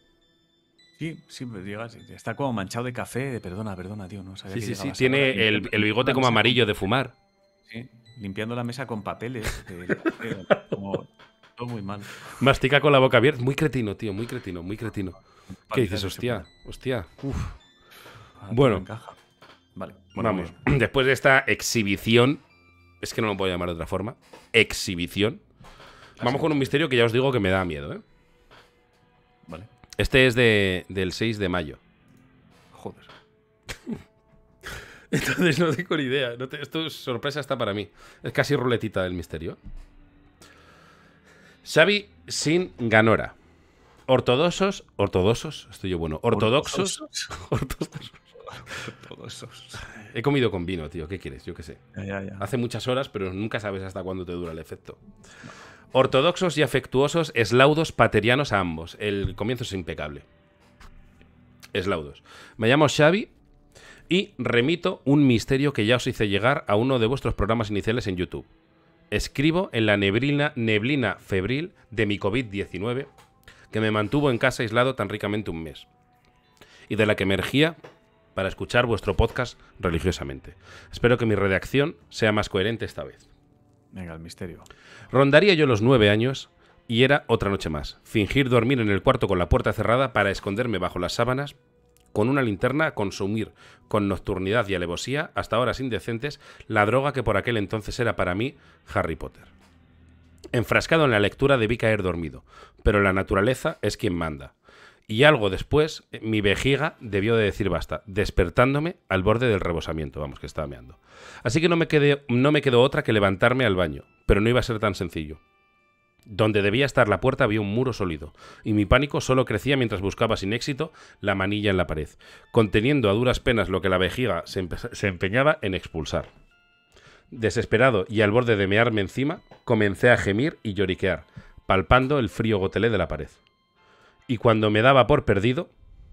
Sí, pues llegas, está como manchado de café, perdona, tío, no sabía que sí, tiene el bigote como amarillo de fumar. Sí, limpiando la mesa con papeles, como todo muy mal. Mastica con la boca abierta, muy cretino, tío, muy cretino. ¿Qué dices? Hostia, uf. Bueno, vale, vamos, después de esta exhibición, es que no lo puedo llamar de otra forma, exhibición, vamos con un misterio que ya os digo que me da miedo, ¿eh? Vale. Este es del 6 de mayo. Joder. Entonces no tengo ni idea. Esto es sorpresa hasta para mí. Es casi ruletita del misterio. Xavi sin Ganora. Ortodoxos. Estoy yo bueno. Ortodoxos. He comido con vino, tío. ¿Qué quieres? Yo qué sé. Ya. Hace muchas horas, pero nunca sabes hasta cuándo te dura el efecto. Ortodoxos y afectuosos eslaudos paterianos a ambos. El comienzo es impecable. Eslaudos. Me llamo Xavi y remito un misterio que ya os hice llegar a uno de vuestros programas iniciales en YouTube. Escribo en la neblina febril de mi COVID-19 que me mantuvo en casa aislado tan ricamente un mes y de la que emergía para escuchar vuestro podcast religiosamente. Espero que mi redacción sea más coherente esta vez. Venga, el misterio. Rondaría yo los 9 años y era otra noche más. Fingir dormir en el cuarto con la puerta cerrada para esconderme bajo las sábanas, con una linterna, consumir con nocturnidad y alevosía, hasta horas indecentes, la droga que por aquel entonces era para mí Harry Potter. Enfrascado en la lectura debí caer dormido, pero la naturaleza es quien manda. Y algo después, mi vejiga debió de decir basta, despertándome al borde del rebosamiento, vamos, que estaba meando. Así que no me quedó otra que levantarme al baño, pero no iba a ser tan sencillo. Donde debía estar la puerta había un muro sólido, y mi pánico solo crecía mientras buscaba sin éxito la manilla en la pared, conteniendo a duras penas lo que la vejiga se empeñaba en expulsar. Desesperado y al borde de mearme encima, comencé a gemir y lloriquear, palpando el frío gotelé de la pared. Y cuando me daba por perdido,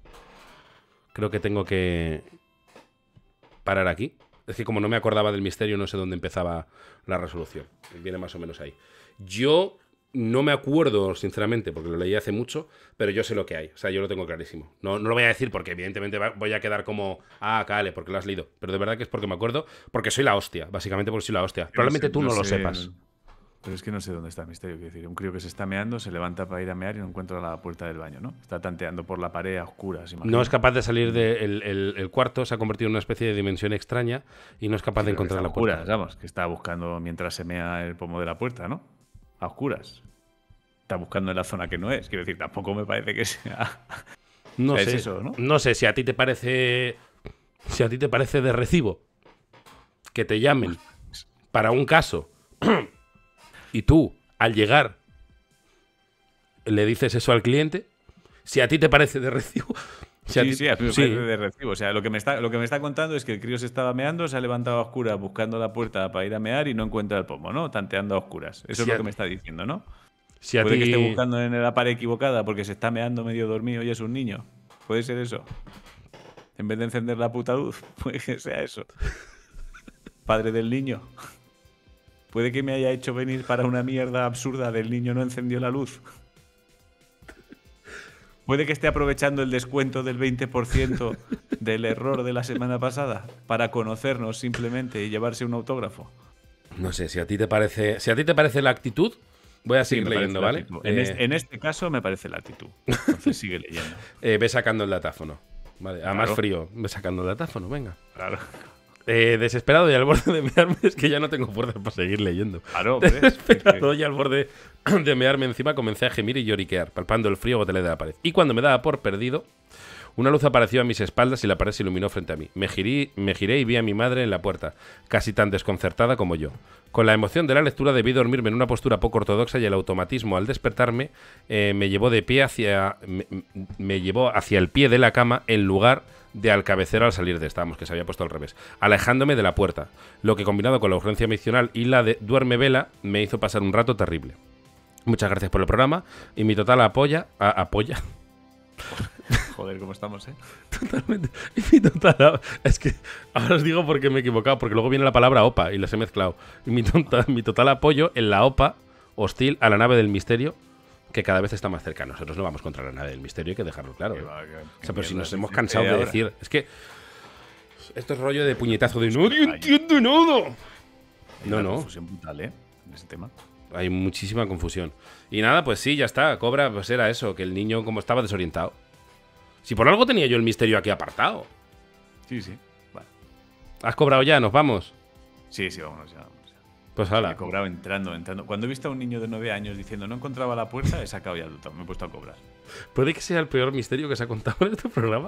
creo que tengo que parar aquí. Es que como no me acordaba del misterio, no sé dónde empezaba la resolución. Viene más o menos ahí. Yo no me acuerdo, sinceramente, porque lo leí hace mucho, pero yo sé lo que hay. O sea, yo lo tengo clarísimo. No lo voy a decir porque evidentemente voy a quedar como, cale, porque lo has leído. Pero de verdad que es porque me acuerdo, porque soy la hostia. Básicamente porque soy la hostia. Probablemente tú no lo sepas. Pero es que no sé dónde está el misterio. Quiero decir, un crío que se está meando, se levanta para ir a mear y no encuentra la puerta del baño, ¿no? Está tanteando por la pared a oscuras. Imagino. No es capaz de salir del cuarto, se ha convertido en una especie de dimensión extraña y no es capaz de encontrar la puerta. Vamos, que está buscando mientras se mea el pomo de la puerta, ¿no? A oscuras. está buscando en la zona que no es. Quiero decir, tampoco me parece que sea... No es sé, eso, ¿no? No sé si a ti te parece... Si a ti te parece de recibo que te llamen para un caso y tú, al llegar, le dices eso al cliente, si a ti te parece de recibo... Sí, a mí me parece de recibo. O sea, lo que me está contando es que el crío se estaba meando, se ha levantado a oscuras buscando la puerta para ir a mear y no encuentra el pomo, ¿no? Tanteando a oscuras. Eso es lo que me está diciendo, ¿no? Puede que esté buscando en la pared equivocada porque se está meando medio dormido y es un niño. Puede ser eso. En vez de encender la puta luz, puede que sea eso. Padre del niño. Puede que me haya hecho venir para una mierda absurda del niño no encendió la luz. Puede que esté aprovechando el descuento del 20% del error de la semana pasada para conocernos simplemente y llevarse un autógrafo. No sé, si a ti te parece la actitud, voy a seguir leyendo, ¿vale? En este caso me parece la actitud. Entonces sigue leyendo. Ve sacando el datáfono. Vale, a más frío, ve sacando el datáfono, venga. Claro. Desesperado y al borde de mearme, es que ya no tengo fuerza para seguir leyendo. Claro, hombre. Desesperado y al borde de mearme encima, comencé a gemir y lloriquear, palpando el frío gotelé de la pared. Y cuando me daba por perdido, una luz apareció a mis espaldas y la pared se iluminó frente a mí. Me giré y vi a mi madre en la puerta, casi tan desconcertada como yo. Con la emoción de la lectura debí dormirme en una postura poco ortodoxa y el automatismo al despertarme me llevó hacia el pie de la cama en lugar de al cabecero al salir de esta, que se había puesto al revés, alejándome de la puerta, lo que combinado con la urgencia emocional y la de duerme vela me hizo pasar un rato terrible. Muchas gracias por el programa y mi total apoya. Joder, ¿cómo estamos, eh? Totalmente. Y mi total... Es que ahora os digo porque me he equivocado, porque luego viene la palabra OPA y las he mezclado. Y mi total apoyo en la OPA hostil a la nave del misterio, que cada vez está más cerca. Nosotros no vamos contra la nave del misterio, hay que dejarlo claro. O sea, pero si nos hemos cansado de decir... Es que esto es rollo de puñetazo de no entiendo nada. No. Confusión brutal, ¿eh? En ese tema. Hay muchísima confusión. Y nada, pues sí, ya está. Cobra, pues era eso, que el niño como estaba desorientado. Si por algo tenía yo el misterio aquí apartado. Sí. Vale. ¿Has cobrado ya? ¿Nos vamos? Sí, vámonos ya. Pues hala. He cobrado entrando. Cuando he visto a un niño de 9 años diciendo no encontraba la puerta, he sacado ya el botón, me he puesto a cobrar. ¿Puede que sea el peor misterio que se ha contado en este programa?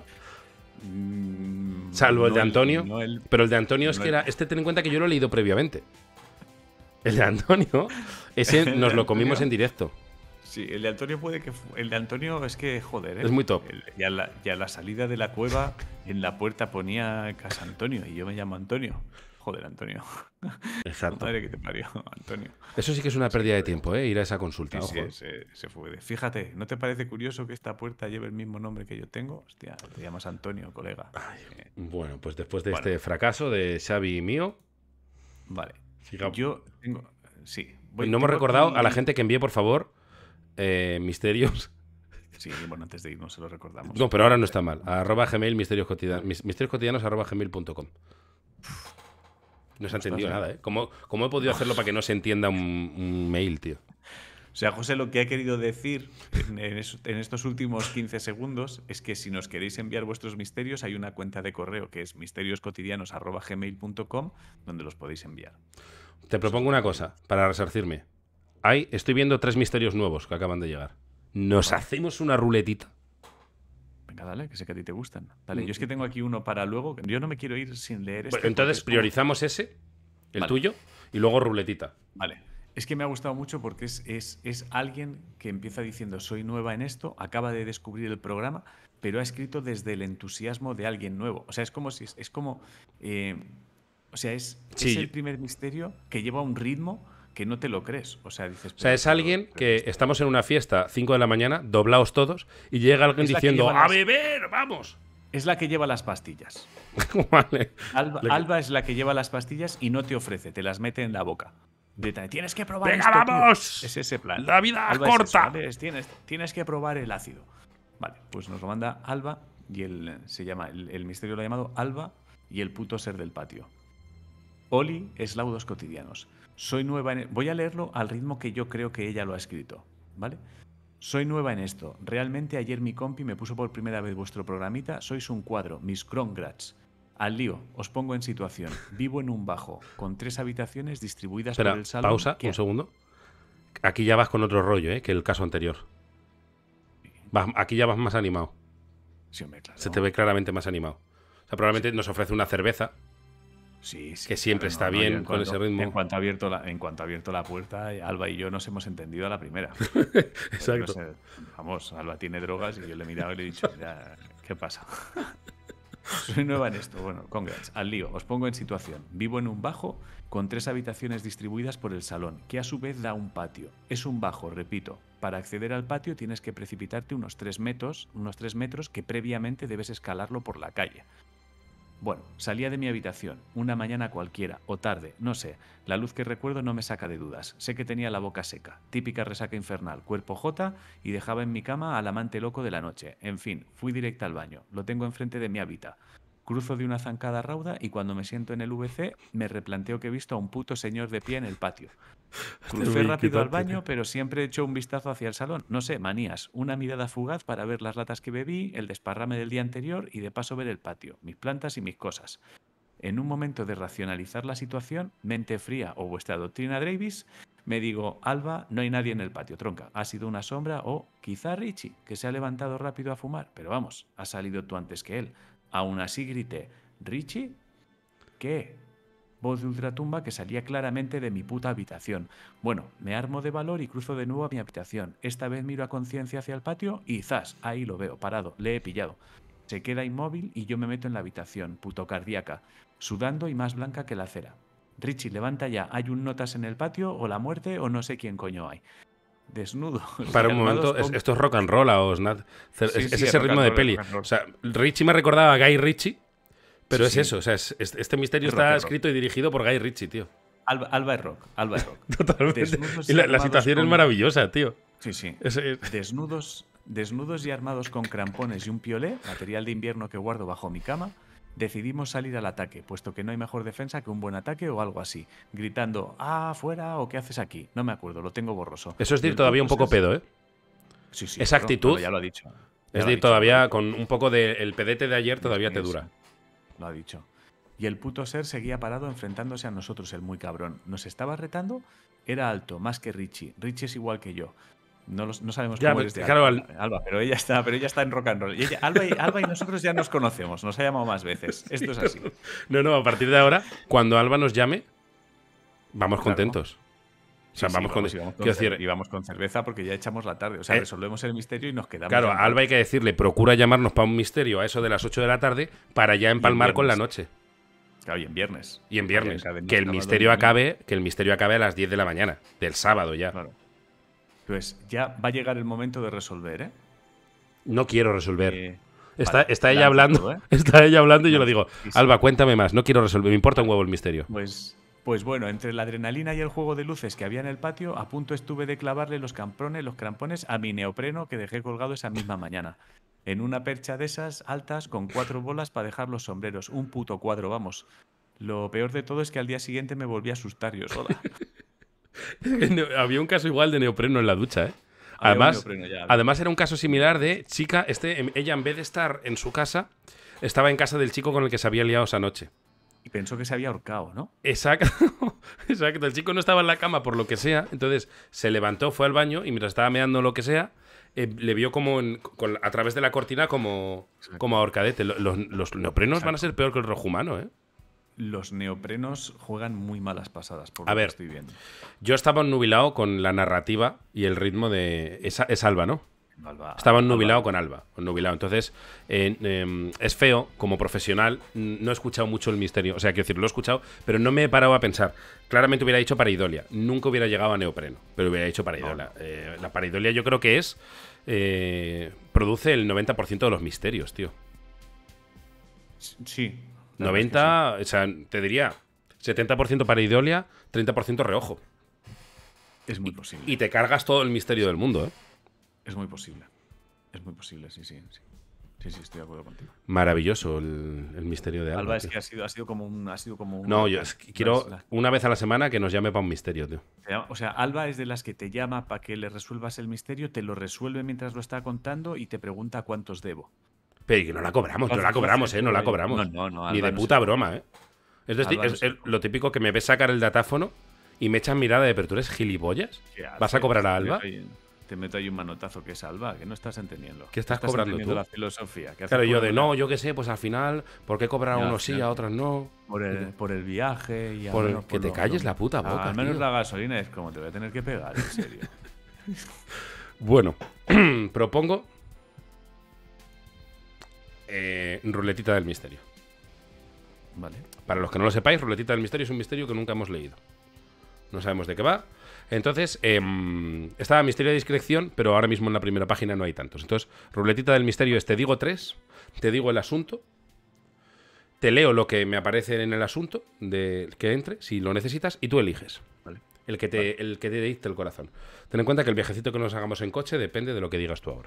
Salvo el de Antonio. Pero el de Antonio es que era... ten en cuenta que yo lo he leído previamente. El de Antonio, ese nos lo comimos en directo. Sí, el de Antonio el de Antonio es que, joder, es muy top. Ya la salida de la cueva, en la puerta ponía Casa Antonio y yo me llamo Antonio. Joder, Antonio. Exacto. Madre que te parió, Antonio. Eso sí que es una pérdida de tiempo, ir a esa consulta. Sí, se fue. Fíjate, ¿no te parece curioso que esta puerta lleve el mismo nombre que yo tengo? Hostia, te llamas Antonio, colega. Bueno, pues después de este fracaso de Xavi y mío... Vale. Sigamos. Yo tengo... Sí. No hemos recordado a la gente que envíe, por favor, misterios. Sí, bueno, antes de irnos se lo recordamos. No, pero ahora no está mal. @gmail, misterioscotidianos@gmail.com. No se ha entendido nada, ¿eh? ¿Cómo he podido hacerlo para que no se entienda un mail, tío? O sea, José, lo que ha querido decir en estos últimos 15 segundos es que si nos queréis enviar vuestros misterios, hay una cuenta de correo que es misterioscotidianos@gmail.com donde los podéis enviar. Te propongo una cosa para resarcirme. Estoy viendo 3 misterios nuevos que acaban de llegar. ¿Nos hacemos una ruletita? Venga, dale, que sé que a ti te gustan. Dale, yo es que tengo aquí uno para luego. Yo no me quiero ir sin leer Bueno, entonces priorizamos ese, el tuyo, y luego ruletita. Vale. Es que me ha gustado mucho porque es alguien que empieza diciendo soy nueva en esto, acaba de descubrir el programa, pero ha escrito desde el entusiasmo de alguien nuevo. O sea, es como si... es el primer misterio que lleva un ritmo que no te lo crees. O sea, dices... es alguien que estamos en una fiesta, 5 de la mañana, doblaos todos, y llega alguien diciendo ¡a beber, vamos! Es la que lleva las pastillas. Vale. Alba es la que lleva las pastillas y no te ofrece, te las mete en la boca. Tienes que probar ¡venga, esto, vamos! Tío. Es ese plan. ¡La vida es corta! Es eso, tienes que probar el ácido. Vale, pues nos lo manda Alba y el misterio lo ha llamado Alba y el puto ser del patio. Oli, Eslaudos cotidianos. Soy nueva voy a leerlo al ritmo que yo creo que ella lo ha escrito, ¿vale? Soy nueva en esto. Realmente ayer mi compi me puso por primera vez vuestro programita. Sois un cuadro, mis congrats. Al lío, os pongo en situación. Vivo en un bajo, con 3 habitaciones distribuidas por el salón. Pausa, un segundo. Aquí ya vas con otro rollo, que el caso anterior. Aquí ya vas más animado. Sí, hombre, claro. Se te ve claramente más animado. O sea, probablemente nos ofrece una cerveza. Sí, que siempre está bien con ese ritmo. En cuanto ha abierto la puerta, Alba y yo nos hemos entendido a la primera. Exacto. No sé, vamos, Alba tiene drogas y yo le he mirado y le he dicho, mira, ¿qué pasa? Soy nueva en esto. Bueno, congrats. Al lío. Os pongo en situación. Vivo en un bajo con 3 habitaciones distribuidas por el salón, que a su vez da un patio. Es un bajo, repito. Para acceder al patio tienes que precipitarte unos 3 metros que previamente debes escalarlo por la calle. Bueno, salía de mi habitación, una mañana cualquiera, o tarde, no sé. La luz que recuerdo no me saca de dudas. Sé que tenía la boca seca, típica resaca infernal, cuerpo J, y dejaba en mi cama al amante loco de la noche. En fin, fui directa al baño. Lo tengo enfrente de mi hábitat. Cruzo de una zancada rauda y cuando me siento en el VC me replanteo que he visto a un puto señor de pie en el patio. Crucé rápido al baño, pero siempre he hecho un vistazo hacia el salón. No sé, manías. Una mirada fugaz para ver las latas que bebí, el desparrame del día anterior y de paso ver el patio, mis plantas y mis cosas. En un momento de racionalizar la situación, mente fría o vuestra doctrina Davis, me digo, Alba, no hay nadie en el patio, tronca. Ha sido una sombra o quizá Richie, que se ha levantado rápido a fumar. Pero vamos, has salido tú antes que él. Aún así grité, ¿Richie? ¿Qué? Voz de ultratumba que salía claramente de mi puta habitación. Bueno, me armo de valor y cruzo de nuevo a mi habitación. Esta vez miro a conciencia hacia el patio y ¡zas! Ahí lo veo, parado, le he pillado. Se queda inmóvil y yo me meto en la habitación, puto cardíaca, sudando y más blanca que la cera. Richie, levanta ya, ¿hay un notas en el patio o la muerte o no sé quién coño hay? Desnudo. Para un momento, esto es rock and roll o Snat. Es ese ritmo de peli. O sea, Richie me recordaba a Guy Ritchie, pero es eso. O sea, este misterio está escrito y dirigido por Guy Ritchie, tío. Alba es rock. Totalmente. Y la situación es maravillosa, tío. Sí. Desnudos y armados con crampones y un piolé, material de invierno que guardo bajo mi cama, decidimos salir al ataque, puesto que no hay mejor defensa que un buen ataque o algo así, gritando, fuera o ¿qué haces aquí? No me acuerdo, lo tengo borroso. Eso es de ir todavía un poco pedo, ¿eh? Sí. Esa actitud. Ya lo ha dicho. Es de ir todavía con un poco del pedete de ayer todavía te dura. Lo ha dicho. Y el puto ser seguía parado enfrentándose a nosotros, el muy cabrón. ¿Nos estaba retando? Era alto, más que Richie. Richie es igual que yo. No sabemos cómo eres de Alba, pero ella está en rock and roll. Y Alba y nosotros ya nos conocemos, nos ha llamado más veces. Esto es así. No, a partir de ahora, cuando Alba nos llame, vamos contentos. O sea, vamos con cerveza porque ya echamos la tarde. O sea, resolvemos el misterio y nos quedamos. Claro, a Alba hay que decirle, procura llamarnos para un misterio a eso de las 8 de la tarde para ya empalmar con la noche. Claro, y en viernes. Que el misterio acabe a las 10 de la mañana, del sábado ya. Claro. Pues ya va a llegar el momento de resolver, ¿eh? No quiero resolver. Está ella hablando. Está ella hablando y yo le digo, Alba, cuéntame más, no quiero resolver, me importa un huevo el misterio. Pues bueno, entre la adrenalina y el juego de luces que había en el patio, a punto estuve de clavarle los crampones a mi neopreno que dejé colgado esa misma mañana. En una percha de esas altas con 4 bolas para dejar los sombreros. Un puto cuadro, vamos. Lo peor de todo es que al día siguiente me volví a asustar yo sola. Había un caso igual de neopreno en la ducha, ¿eh? Además era un caso similar de chica, ella en vez de estar en su casa, estaba en casa del chico con el que se había liado esa noche. Y pensó que se había ahorcado, ¿no? Exacto. El chico no estaba en la cama por lo que sea, entonces se levantó, fue al baño y mientras estaba meando lo que sea, le vio como a través de la cortina como ahorcadete. Los neoprenos van a ser peor que el rojo humano, ¿eh? Los neoprenos juegan muy malas pasadas, por lo que estoy viendo. Yo estaba ennubilado con la narrativa y el ritmo de... Es Alba, ¿no? Estaba ennubilado con Alba. Entonces, es feo, como profesional, no he escuchado mucho el misterio. O sea, quiero decir, lo he escuchado, pero no me he parado a pensar. Claramente hubiera dicho pareidolia. Nunca hubiera llegado a neopreno, pero hubiera dicho pareidolia. La pareidolia yo creo que produce el 90% de los misterios, tío. Sí. 90, o sea, te diría 70% pareidolia, 30% reojo. Es muy posible. Y te cargas todo el misterio del mundo, ¿eh? Es muy posible, sí. Sí, estoy de acuerdo contigo. Maravilloso el misterio de Alba. Alba es que ha sido como un... No, yo quiero una vez a la semana que nos llame para un misterio, tío. O sea, Alba es de las que te llama para que le resuelvas el misterio, te lo resuelve mientras lo está contando y te pregunta cuántos debo. Pero que no la cobramos, No la cobramos. No, ni de puta broma, ¿eh? Es decir, es lo típico que me ves sacar el datáfono Y me echan mirada de, pero tú eres gilipollas. ¿Vas a cobrar a Alba? Te meto ahí un manotazo que es Alba, que no estás entendiendo. ¿Qué estás cobrando tú? La filosofía. Claro, yo de no, yo qué sé, pues al final, ¿por qué cobrar a unos sí, a otros no? Por el viaje y que te calles la puta boca. Al menos la gasolina es como te voy a tener que pegar, en serio. Bueno, propongo Ruletita del Misterio. Vale. Para los que no lo sepáis, Ruletita del Misterio es un misterio que nunca hemos leído. No sabemos de qué va. Entonces, estaba Misterio de Discreción, pero ahora mismo en la primera página no hay tantos. Entonces, Ruletita del Misterio es: te digo 3, te digo el asunto, te leo lo que me aparece en el asunto de que entre, si lo necesitas, y tú eliges. Vale. El que te dicte el corazón. Ten en cuenta que el viajecito que nos hagamos en coche depende de lo que digas tú ahora.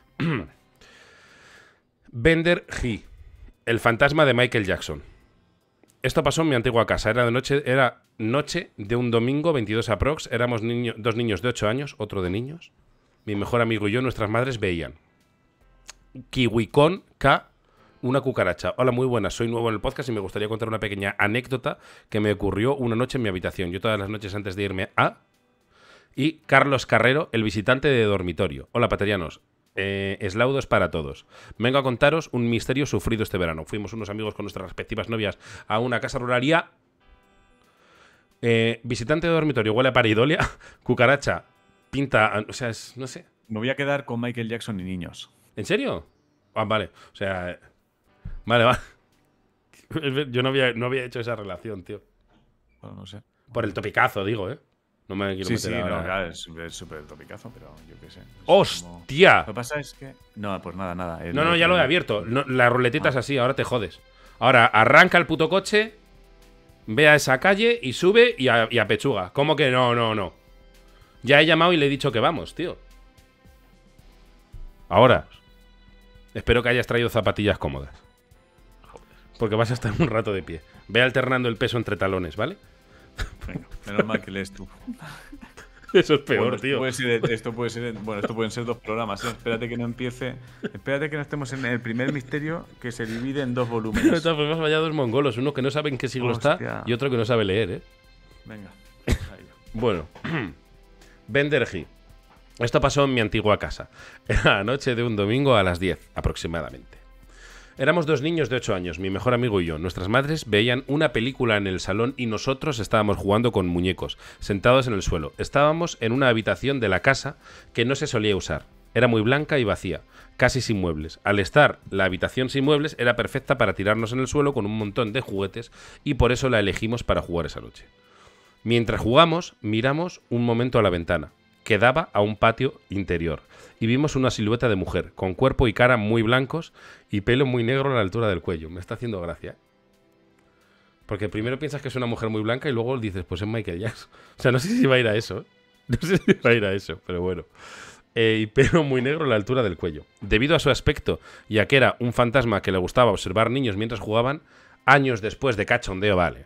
Bender G. El fantasma de Michael Jackson. Esto pasó en mi antigua casa. Era noche de un domingo 22 aprox. Éramos dos niños de 8 años, otro de niños. Mi mejor amigo y yo, nuestras madres veían Kiwicon K, una cucaracha. Hola, muy buenas. Soy nuevo en el podcast y me gustaría contar una pequeña anécdota que me ocurrió una noche en mi habitación. Yo todas las noches antes de irme a... Y Carlos Carrero, el visitante de dormitorio. Hola, paterianos. Eslaudos para todos. Vengo a contaros un misterio sufrido este verano. Fuimos unos amigos con nuestras respectivas novias a una casa ruralia. Visitante de dormitorio, huele a paridolia. Cucaracha, pinta... O sea, no sé. Me voy a quedar con Michael Jackson y niños. ¿En serio? Ah, vale. O sea... Vale. Yo no había hecho esa relación, tío. Bueno, no sé. Por el topicazo, digo, ¿eh? No me quiero meter ahora. No, claro, es súper topicazo, pero yo qué sé. ¡Hostia! Lo que pasa es que... No, pues nada. No, ya lo he abierto. No, la ruletita es así, ahora te jodes. Ahora, arranca el puto coche, ve a esa calle y sube y a pechuga. ¿Cómo que no? Ya he llamado y le he dicho que vamos, tío. Ahora. Espero que hayas traído zapatillas cómodas. Porque vas a estar un rato de pie. Ve alternando el peso entre talones, ¿vale? Venga, menos mal que lees tú. Eso es peor, bueno, tío. Esto pueden ser 2 programas, ¿eh? Espérate que no empiece. Espérate que no estemos en el primer misterio que se divide en 2 volúmenes. De todas formas, vaya 2 mongolos. Uno que no sabe en qué siglo está y otro que no sabe leer, ¿eh? Venga. Bueno. Bender G. Esto pasó en mi antigua casa. Era la noche de un domingo a las 10 aproximadamente. Éramos 2 niños de 8 años, mi mejor amigo y yo. Nuestras madres veían una película en el salón y nosotros estábamos jugando con muñecos, sentados en el suelo. Estábamos en una habitación de la casa que no se solía usar. Era muy blanca y vacía, casi sin muebles. Al estar la habitación sin muebles, era perfecta para tirarnos en el suelo con un montón de juguetes y por eso la elegimos para jugar esa noche. Mientras jugamos, miramos un momento a la ventana, que daba a un patio interior, y vimos una silueta de mujer, con cuerpo y cara muy blancos y pelo muy negro a la altura del cuello. Me está haciendo gracia, ¿eh? Porque primero piensas que es una mujer muy blanca y luego dices, pues es Michael Jackson. O sea, no sé si va a ir a eso, ¿eh? No sé si va a ir a eso, pero bueno. Y pelo muy negro a la altura del cuello. Debido a su aspecto, ya que era un fantasma que le gustaba observar niños mientras jugaban, años después de cachondeo, vale.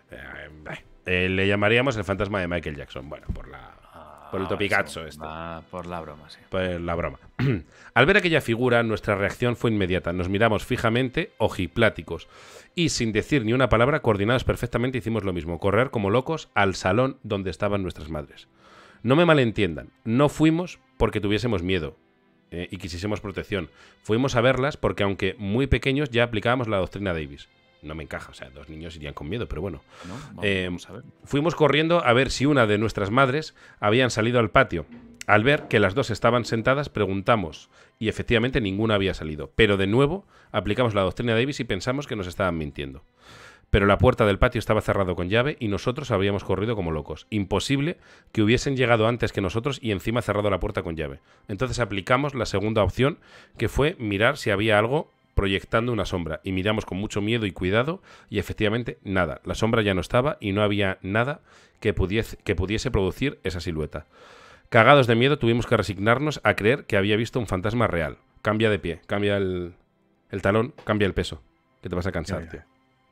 Le llamaríamos el fantasma de Michael Jackson. Bueno, por el topicazo este. Por la broma, sí. Por la broma. Al ver aquella figura, nuestra reacción fue inmediata. Nos miramos fijamente, ojipláticos. Y sin decir ni una palabra, coordinados perfectamente, hicimos lo mismo. Correr como locos al salón donde estaban nuestras madres. No me malentiendan. No fuimos porque tuviésemos miedo y quisiésemos protección. Fuimos a verlas porque, aunque muy pequeños, ya aplicábamos la doctrina Davis. No me encaja, o sea, 2 niños irían con miedo, pero bueno. Vamos a ver. Fuimos corriendo a ver si una de nuestras madres habían salido al patio. Al ver que las 2 estaban sentadas, preguntamos, y efectivamente ninguna había salido. Pero de nuevo aplicamos la doctrina Davis y pensamos que nos estaban mintiendo. Pero la puerta del patio estaba cerrada con llave y nosotros habíamos corrido como locos. Imposible que hubiesen llegado antes que nosotros y encima cerrado la puerta con llave. Entonces aplicamos la segunda opción, que fue mirar si había algo proyectando una sombra, y miramos con mucho miedo y cuidado y efectivamente nada, la sombra ya no estaba y no había nada que pudiese producir esa silueta. Cagados de miedo tuvimos que resignarnos a creer que había visto un fantasma real. Cambia de pie, cambia el talón, cambia el peso, que te vas a cansar, tío.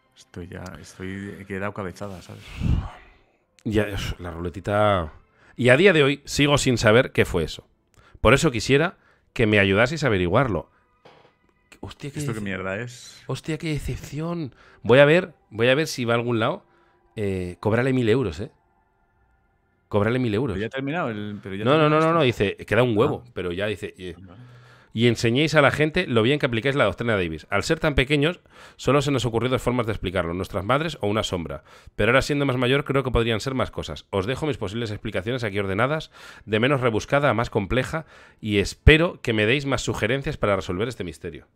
He quedado cabezada, ¿sabes? Ya, la ruletita... Y a día de hoy sigo sin saber qué fue eso. Por eso quisiera que me ayudaseis a averiguarlo. Hostia, ¿Esto qué mierda es? Hostia, qué decepción. Voy a ver si va a algún lado. Cóbrale 1000 euros, ¿eh? Cobrarle 1.000 euros. Pero ya ha terminado el... Pero ya No, dice, queda un huevo, pero ya dice... Y enseñéis a la gente lo bien que aplicáis la doctrina Davis. Al ser tan pequeños, solo se nos ocurrió dos formas de explicarlo, nuestras madres o una sombra. Pero ahora siendo más mayor, creo que podrían ser más cosas. Os dejo mis posibles explicaciones aquí ordenadas, de menos rebuscada a más compleja, y espero que me deis más sugerencias para resolver este misterio.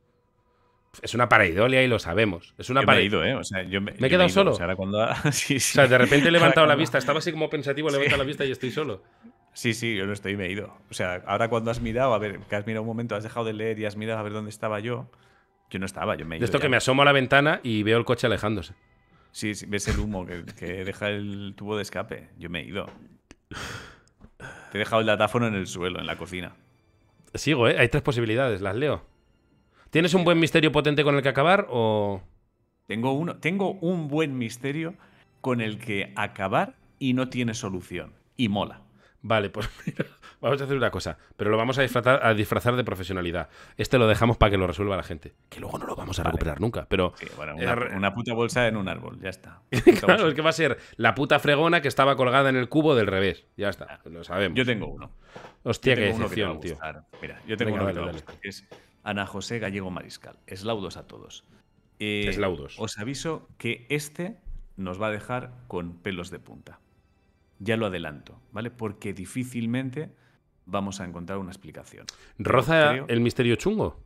Es una pareidolia y lo sabemos. Es una yo me he ido, ¿eh? O sea, ¿Me he quedado solo? O sea, ahora cuando... sí. O sea, de repente he levantado la vista. Estaba así como pensativo, he levantado la vista y estoy solo. Sí, yo no estoy, me he ido. O sea, ahora cuando has mirado, a ver, que has mirado un momento, has dejado de leer y has mirado a ver dónde estaba yo no estaba, yo me he ido. De esto ya. Que me asomo a la ventana y veo el coche alejándose. Sí, ves el humo que deja el tubo de escape. Yo me he ido. Te he dejado el datáfono en el suelo, en la cocina. Sigo, ¿eh? Hay 3 posibilidades, las leo. ¿Tienes un buen misterio potente con el que acabar o...? Tengo un buen misterio con el que acabar y no tiene solución. Y mola. Vale, pues mira, vamos a hacer una cosa, pero lo vamos a disfrazar de profesionalidad. Este lo dejamos para que lo resuelva la gente, que luego no lo vamos a recuperar nunca, pero... Sí, bueno, una puta bolsa en un árbol, ya está. Claro, es que va a ser la puta fregona que estaba colgada en el cubo del revés, ya está, lo sabemos. Yo tengo uno. Hostia, qué decepción, tío. Mira, yo tengo uno que te va a gustar, que es Ana José Gallego Mariscal. Eslaudos a todos. Eslaudos. Os aviso que este nos va a dejar con pelos de punta. Ya lo adelanto, ¿vale? Porque difícilmente vamos a encontrar una explicación. ¿Roza el misterio chungo?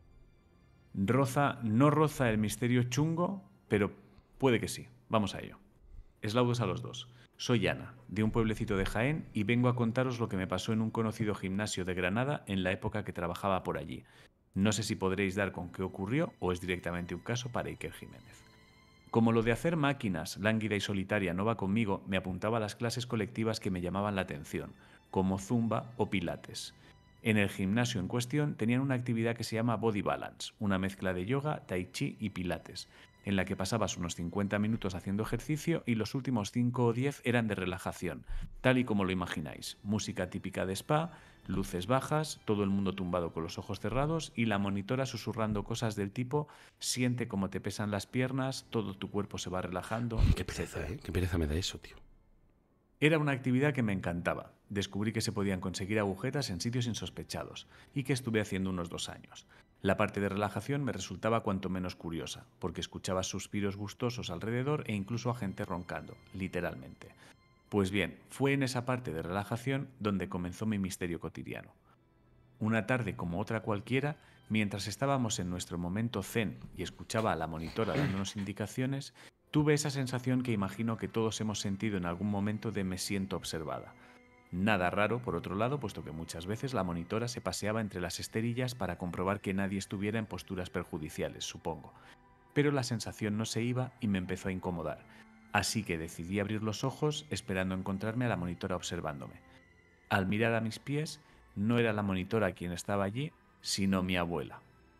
No roza el misterio chungo, pero puede que sí. Vamos a ello. Eslaudos a los dos. Soy Ana, de un pueblecito de Jaén, y vengo a contaros lo que me pasó en un conocido gimnasio de Granada en la época que trabajaba por allí. No sé si podréis dar con qué ocurrió o es directamente un caso para Iker Jiménez. Como lo de hacer máquinas, lánguida y solitaria, no va conmigo, me apuntaba a las clases colectivas que me llamaban la atención, como Zumba o Pilates. En el gimnasio en cuestión tenían una actividad que se llama Body Balance, una mezcla de yoga, tai chi y pilates, en la que pasabas unos 50 minutos haciendo ejercicio y los últimos 5 o 10 eran de relajación, tal y como lo imagináis. Música típica de spa, luces bajas, todo el mundo tumbado con los ojos cerrados y la monitora susurrando cosas del tipo: siente cómo te pesan las piernas, todo tu cuerpo se va relajando. Qué pereza, ¿eh? Qué pereza me da eso, tío. Era una actividad que me encantaba. Descubrí que se podían conseguir agujetas en sitios insospechados y que estuve haciendo unos 2 años. La parte de relajación me resultaba cuanto menos curiosa, porque escuchaba suspiros gustosos alrededor e incluso a gente roncando, literalmente. Pues bien, fue en esa parte de relajación donde comenzó mi misterio cotidiano. Una tarde como otra cualquiera, mientras estábamos en nuestro momento zen y escuchaba a la monitora dándonos indicaciones, tuve esa sensación que imagino que todos hemos sentido en algún momento de me siento observada. Nada raro, por otro lado, puesto que muchas veces la monitora se paseaba entre las esterillas para comprobar que nadie estuviera en posturas perjudiciales, supongo. Pero la sensación no se iba y me empezó a incomodar. Así que decidí abrir los ojos esperando encontrarme a la monitora observándome. Al mirar a mis pies, no era la monitora quien estaba allí, sino mi abuela.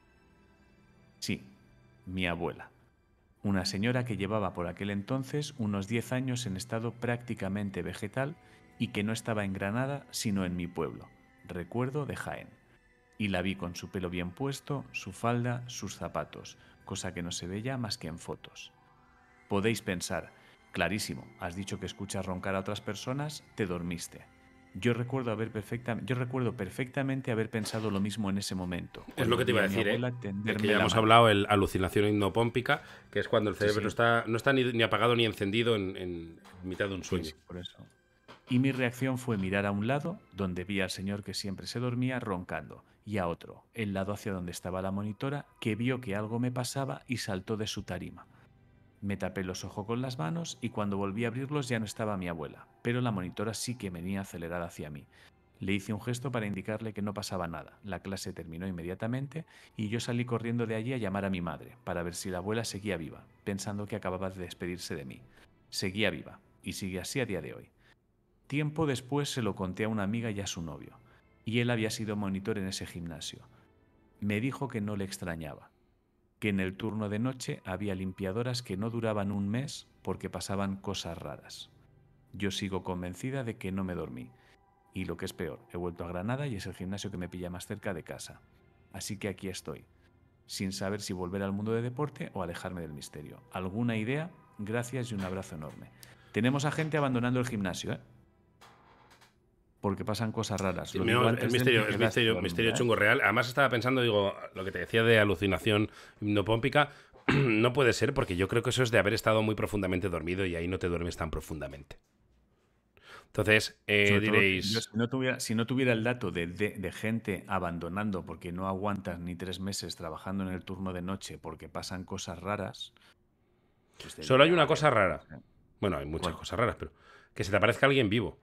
Sí, mi abuela. Una señora que llevaba por aquel entonces unos 10 años en estado prácticamente vegetal y que no estaba en Granada, sino en mi pueblo, recuerdo de Jaén. Y la vi con su pelo bien puesto, su falda, sus zapatos, cosa que no se ve ya más que en fotos. Podéis pensar, clarísimo, has dicho que escuchas roncar a otras personas, te dormiste. Yo recuerdo perfectamente haber pensado lo mismo en ese momento. Es lo que te iba a decir, ¿eh? Que ya hemos hablado, el alucinación hipnopómpica, que es cuando el cerebro no está ni apagado ni encendido en mitad de un sueño. Sí, por eso. Y mi reacción fue mirar a un lado, donde vi al señor que siempre se dormía roncando, y a otro, el lado hacia donde estaba la monitora, que vio que algo me pasaba y saltó de su tarima. Me tapé los ojos con las manos y cuando volví a abrirlos ya no estaba mi abuela, pero la monitora sí que venía acelerada hacia mí. Le hice un gesto para indicarle que no pasaba nada. La clase terminó inmediatamente y yo salí corriendo de allí a llamar a mi madre para ver si la abuela seguía viva, pensando que acababa de despedirse de mí. Seguía viva y sigue así a día de hoy. Tiempo después se lo conté a una amiga y a su novio, y él había sido monitor en ese gimnasio. Me dijo que no le extrañaba, que en el turno de noche había limpiadoras que no duraban un mes porque pasaban cosas raras. Yo sigo convencida de que no me dormí, y lo que es peor, he vuelto a Granada y es el gimnasio que me pilla más cerca de casa. Así que aquí estoy, sin saber si volver al mundo de deporte o alejarme del misterio. ¿Alguna idea? Gracias y un abrazo enorme. Tenemos a gente abandonando el gimnasio, ¿eh? porque pasan cosas raras. Sí, el misterio chungo real. Además estaba pensando, digo, lo que te decía de alucinación hipnopómpica, no puede ser porque yo creo que eso es de haber estado muy profundamente dormido y ahí no te duermes tan profundamente. Entonces, diréis... Si no tuviera el dato de gente abandonando porque no aguantas ni 3 meses trabajando en el turno de noche porque pasan cosas raras... Pues solo hay una cosa rara. Bueno, hay muchas cosas raras, pero que se te aparezca alguien vivo.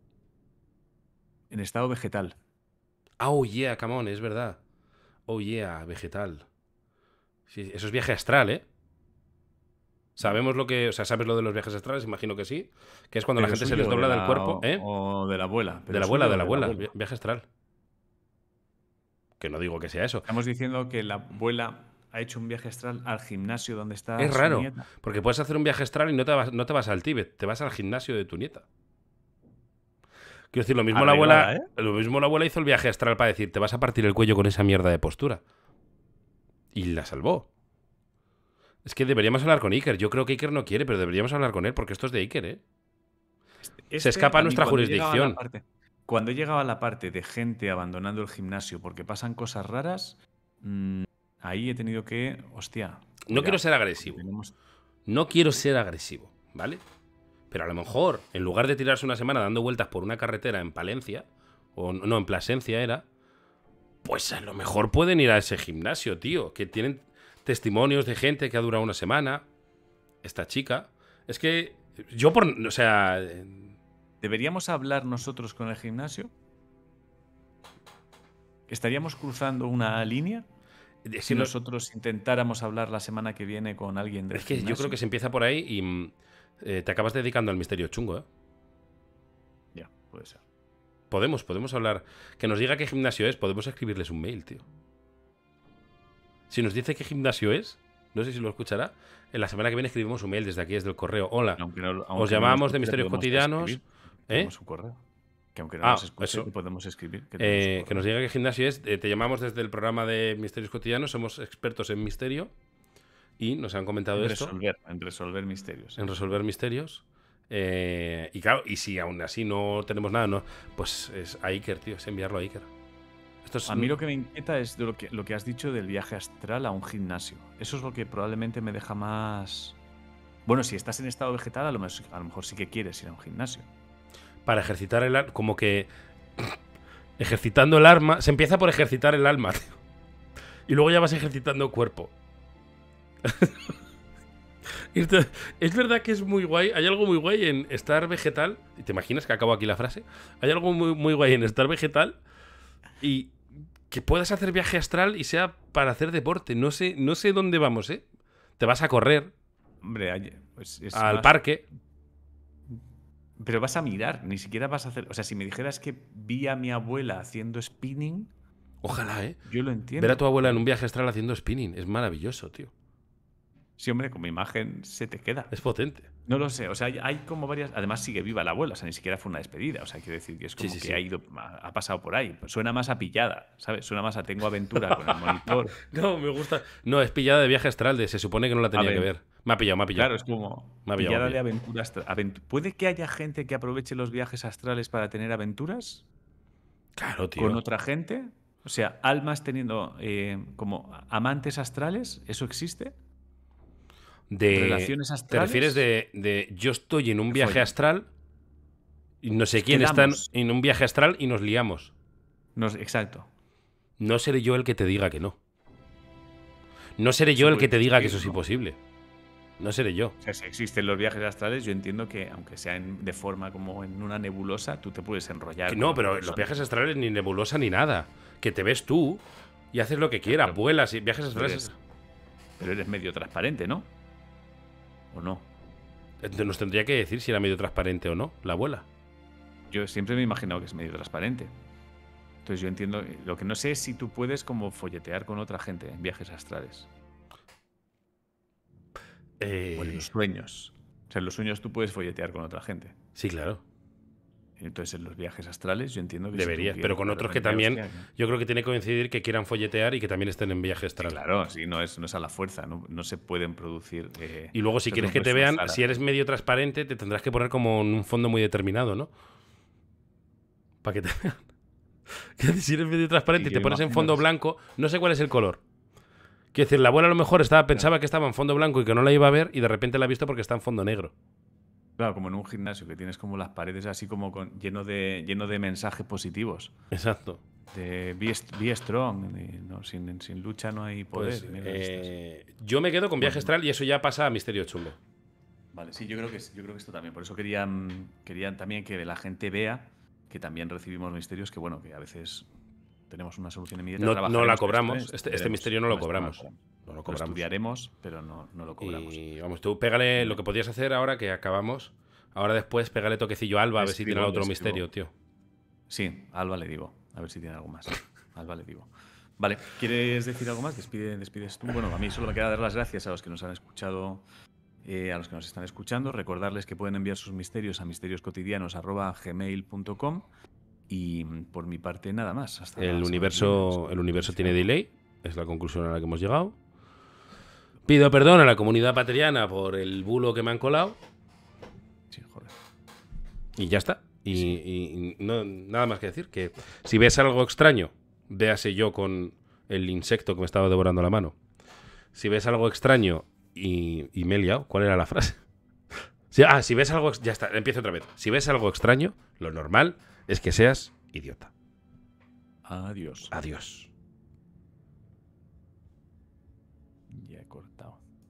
En estado vegetal. Oh, yeah, come on, es verdad. Oh, yeah, vegetal. Sí, eso es viaje astral, ¿eh? Sabemos lo que... O sea, ¿sabes lo de los viajes astrales? Imagino que sí. Que es cuando la gente se desdobla del cuerpo, ¿eh? O de la abuela. De la abuela. Viaje astral. Que no digo que sea eso. Estamos diciendo que la abuela ha hecho un viaje astral al gimnasio donde está Es raro, su nieta. porque puedes hacer un viaje astral y no te vas al Tíbet, te vas al gimnasio de tu nieta. Quiero decir, lo mismo la abuela hizo el viaje astral para decir, te vas a partir el cuello con esa mierda de postura. Y la salvó. Es que deberíamos hablar con Iker. Yo creo que Iker no quiere, pero deberíamos hablar con él porque esto es de Iker, ¿eh? Se escapa a nuestra jurisdicción. Cuando llegaba la parte de gente abandonando el gimnasio porque pasan cosas raras, ahí he tenido que... Hostia. No quiero ser agresivo. No quiero ser agresivo, ¿vale? Pero a lo mejor, en lugar de tirarse una semana dando vueltas por una carretera en Palencia, o no, en Plasencia era, pues a lo mejor pueden ir a ese gimnasio, tío, que tienen testimonios de gente que ha durado una semana. Esta chica. Es que yo o sea... ¿Deberíamos hablar nosotros con el gimnasio? ¿Estaríamos cruzando una línea? Si nosotros intentáramos hablar la semana que viene con alguien del gimnasio. Yo creo que se empieza por ahí y te acabas dedicando al misterio chungo, ¿eh? Ya, puede ser. Podemos hablar. Que nos diga qué gimnasio es, podemos escribirles un mail, tío. Si nos dice qué gimnasio es, no sé si lo escuchará, en la semana que viene escribimos un mail desde aquí, desde el correo. Hola, os llamamos de Misterios Cotidianos. Su correo. Que aunque no nos escuche, podemos escribir. Que nos diga qué gimnasio es. Te llamamos desde el programa de Misterios Cotidianos. Somos expertos en misterio. Y nos han comentado esto. En resolver misterios. En resolver misterios. Y claro, y si aún así no tenemos nada, pues es a Iker, tío. Es enviarlo a Iker. A mí lo que me inquieta es de lo que has dicho del viaje astral a un gimnasio. Eso es lo que probablemente me deja más... Bueno, si estás en estado vegetal, a lo mejor sí que quieres ir a un gimnasio. Para ejercitar el alma, como que ejercitando el alma, se empieza por ejercitar el alma, tío. Y luego ya vas ejercitando el cuerpo. Es verdad que es muy guay, hay algo muy guay en estar vegetal, y te imaginas que acabo aquí la frase, hay algo muy, muy guay en estar vegetal y que puedas hacer viaje astral y sea para hacer deporte. No sé dónde vamos, ¿eh? Te vas a correr. Hombre, pues al parque. Pero vas a mirar, ni siquiera vas a hacer... O sea, si me dijeras que vi a mi abuela haciendo spinning... Ojalá, ¿eh? Yo lo entiendo. Ver a tu abuela en un viaje astral haciendo spinning es maravilloso, tío. Sí, hombre, como imagen se te queda. Es potente. No lo sé, o sea, hay como varias... Además sigue viva la abuela, o sea, ni siquiera fue una despedida. O sea, quiero decir que es como que ha pasado por ahí. Suena más a pillada, ¿sabes? Suena más a tengo aventura con el monitor. No, me gusta. No, es pillada de viaje astral, se supone que no la tenía que ver. Me ha pillado. Claro, es como pillada de aventura astral. ¿Puede que haya gente que aproveche los viajes astrales para tener aventuras? Claro, tío. ¿Con otra gente? O sea, almas teniendo como amantes astrales, ¿eso existe? ¿Relaciones astrales? ¿Te refieres de yo estoy en un viaje astral y no sé quién está en un viaje astral y nos liamos? Exacto. No seré yo el que te diga que no. No seré yo el que te diga que eso es imposible. No seré yo. O sea, si existen los viajes astrales, yo entiendo que, aunque sean de forma como en una nebulosa, tú te puedes enrollar. Que no, pero los viajes astrales ni nebulosa ni nada. Que te ves tú y haces lo que quieras, vuelas y viajes astrales. Pero eres medio transparente, ¿no? ¿O no? Nos tendría que decir si era medio transparente o no, la abuela. Yo siempre me he imaginado que es medio transparente. Entonces yo entiendo... Lo que no sé es si tú puedes como folletear con otra gente en viajes astrales. O en los sueños. O sea, en los sueños tú puedes folletear con otra gente. Sí, claro. Entonces en los viajes astrales yo entiendo que... Deberías, pero con otros que también... Yo creo que tiene que coincidir que quieran folletear y que también estén en viaje astral. Sí, claro, sí, no es a la fuerza. No se pueden producir... y luego si quieres que te vean, si eres medio transparente, te tendrás que poner como en un fondo muy determinado, ¿no? Para que te vean. Que si eres medio transparente y te pones en fondo blanco, no sé cuál es el color. Quiero decir, la abuela a lo mejor pensaba que estaba en fondo blanco y que no la iba a ver y de repente la ha visto porque está en fondo negro. Claro, como en un gimnasio, que tienes como las paredes así como lleno de mensajes positivos. Exacto. De be strong, sin lucha no hay poder. Pues, yo me quedo con Viaje Astral y eso ya pasa a Misterio Chungo. Vale, sí, yo creo que esto también. Por eso querían también que la gente vea que también recibimos misterios que, bueno, que a veces tenemos una solución inmediata. No la cobramos. Este misterio no lo cobramos. No lo cobramos. Lo estudiaremos, pero no lo cobramos. Y vamos, tú pégale lo que podías hacer ahora que acabamos. Ahora después pégale toquecillo a Alba a ver si tiene otro misterio, tío. Sí, a Alba le digo. A ver si tiene algo más. A Alba le digo. Vale, ¿quieres decir algo más? Despides tú. Bueno, a mí solo me queda dar las gracias a los que nos han escuchado, a los que nos están escuchando. Recordarles que pueden enviar sus misterios a misterioscotidianos@gmail.com. Y por mi parte, nada más. Hasta el universo tiene delay. Es la conclusión a la que hemos llegado. Pido perdón a la comunidad pateriana por el bulo que me han colado. Sí, joder. Y ya está. Y no, nada más que decir. Que si ves algo extraño, véase yo con el insecto que me estaba devorando la mano. Si ves algo extraño y me he liado, ¿cuál era la frase? Si ves algo... Ya está, empiezo otra vez. Si ves algo extraño, lo normal es que seas idiota. Adiós. Adiós. Ya he cortado.